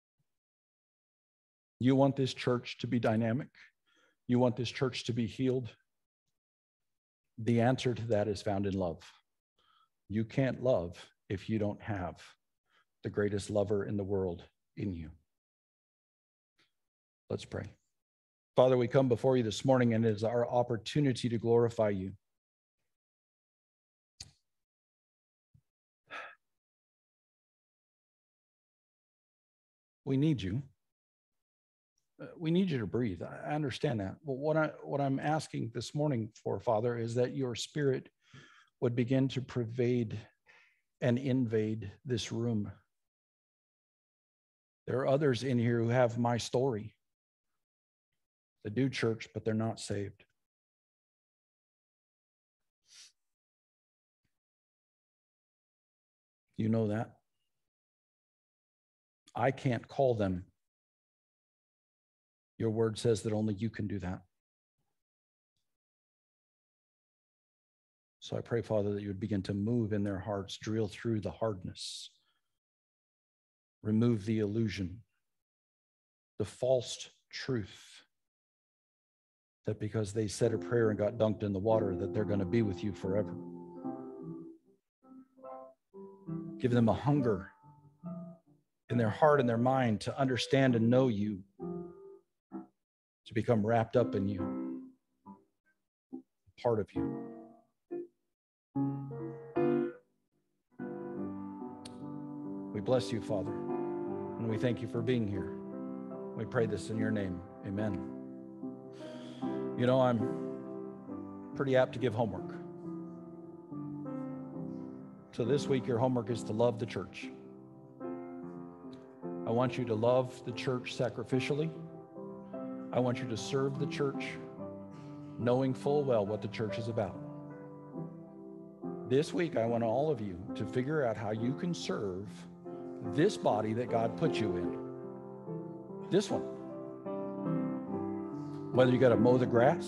You want this church to be dynamic? You want this church to be healed? The answer to that is found in love. You can't love if you don't have the greatest lover in the world in you. Let's pray. Father, we come before you this morning, and it is our opportunity to glorify you. We need you. Uh, We need you to breathe. I I understand that. But what I what I'm asking this morning for, Father, is that your Spirit would begin to pervade and invade this room. There are others in here who have my story. They do church, but they're not saved. You know that? I can't call them. Your word says that only you can do that. So I pray, Father, that you would begin to move in their hearts, drill through the hardness, remove the illusion, the false truth that because they said a prayer and got dunked in the water, that they're going to be with you forever. Give them a hunger in their heart and their mind to understand and know you, to become wrapped up in you, part of you. We bless you, Father, and we thank you for being here. We pray this in your name. Amen. You know, I'm pretty apt to give homework. So this week, your homework is to love the church. I want you to love the church sacrificially. I want you to serve the church knowing full well what the church is about. This week, I want all of you to figure out how you can serve this body that God put you in. This one. Whether you got to mow the grass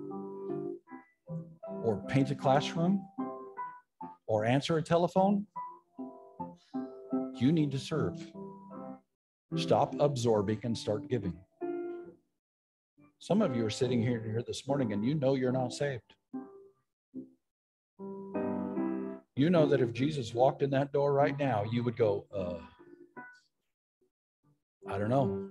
or paint a classroom or answer a telephone, you need to serve. Stop absorbing and start giving. Some of you are sitting here, here this morning and you know you're not saved. You know that if Jesus walked in that door right now, you would go, uh, I don't know.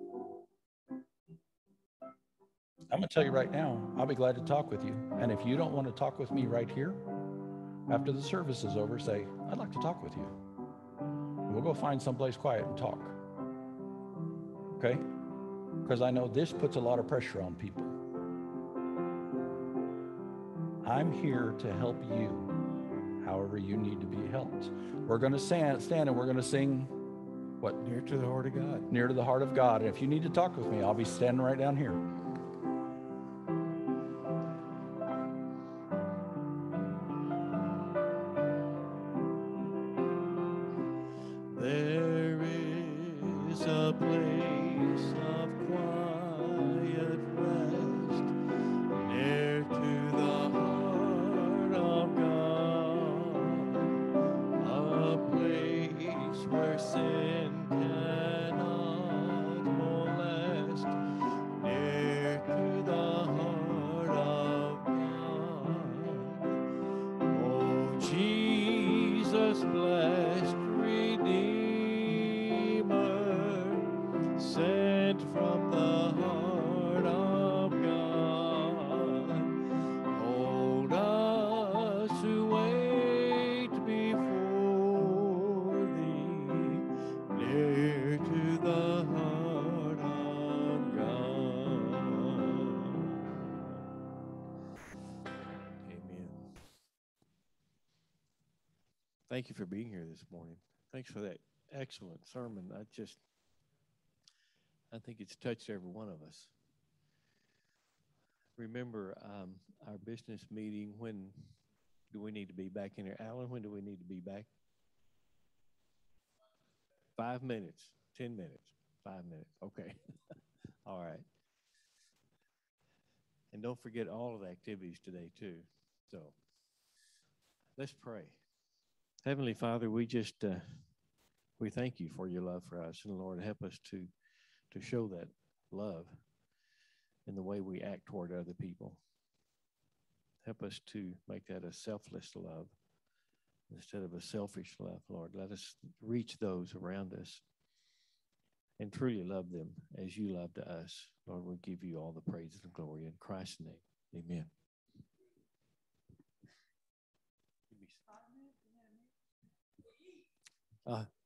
I'm going to tell you right now, I'll be glad to talk with you. And if you don't want to talk with me right here, after the service is over, say, I'd like to talk with you. We'll go find someplace quiet and talk. Okay? Because I know this puts a lot of pressure on people. I'm here to help you however you need to be helped. We're going to stand, stand and we're going to sing, what? Near to the heart of God. Near to the heart of God. And if you need to talk with me, I'll be standing right down here. There is a place of quiet rest near to the heart of God, a place where sin cannot molest, near to the heart of God. Oh, Jesus, blessed Redeemer, sent from the heart of God, hold us who wait before thee, near to the heart of God. Amen. Thank you for being here this morning. Thanks for that excellent sermon. I just, I think it's touched every one of us. Remember um, our business meeting. When do we need to be back in here? Alan, when do we need to be back? Five minutes, ten minutes, five minutes. Okay. All right. And don't forget all of the activities today, too. So let's pray. Heavenly Father, we just, uh, we thank you for your love for us. And Lord, help us to, to show that love in the way we act toward other people. Help us to make that a selfless love instead of a selfish love, Lord. Let us reach those around us and truly love them as you loved us. Lord, we give you all the praise and glory in Christ's name. Amen. Uh,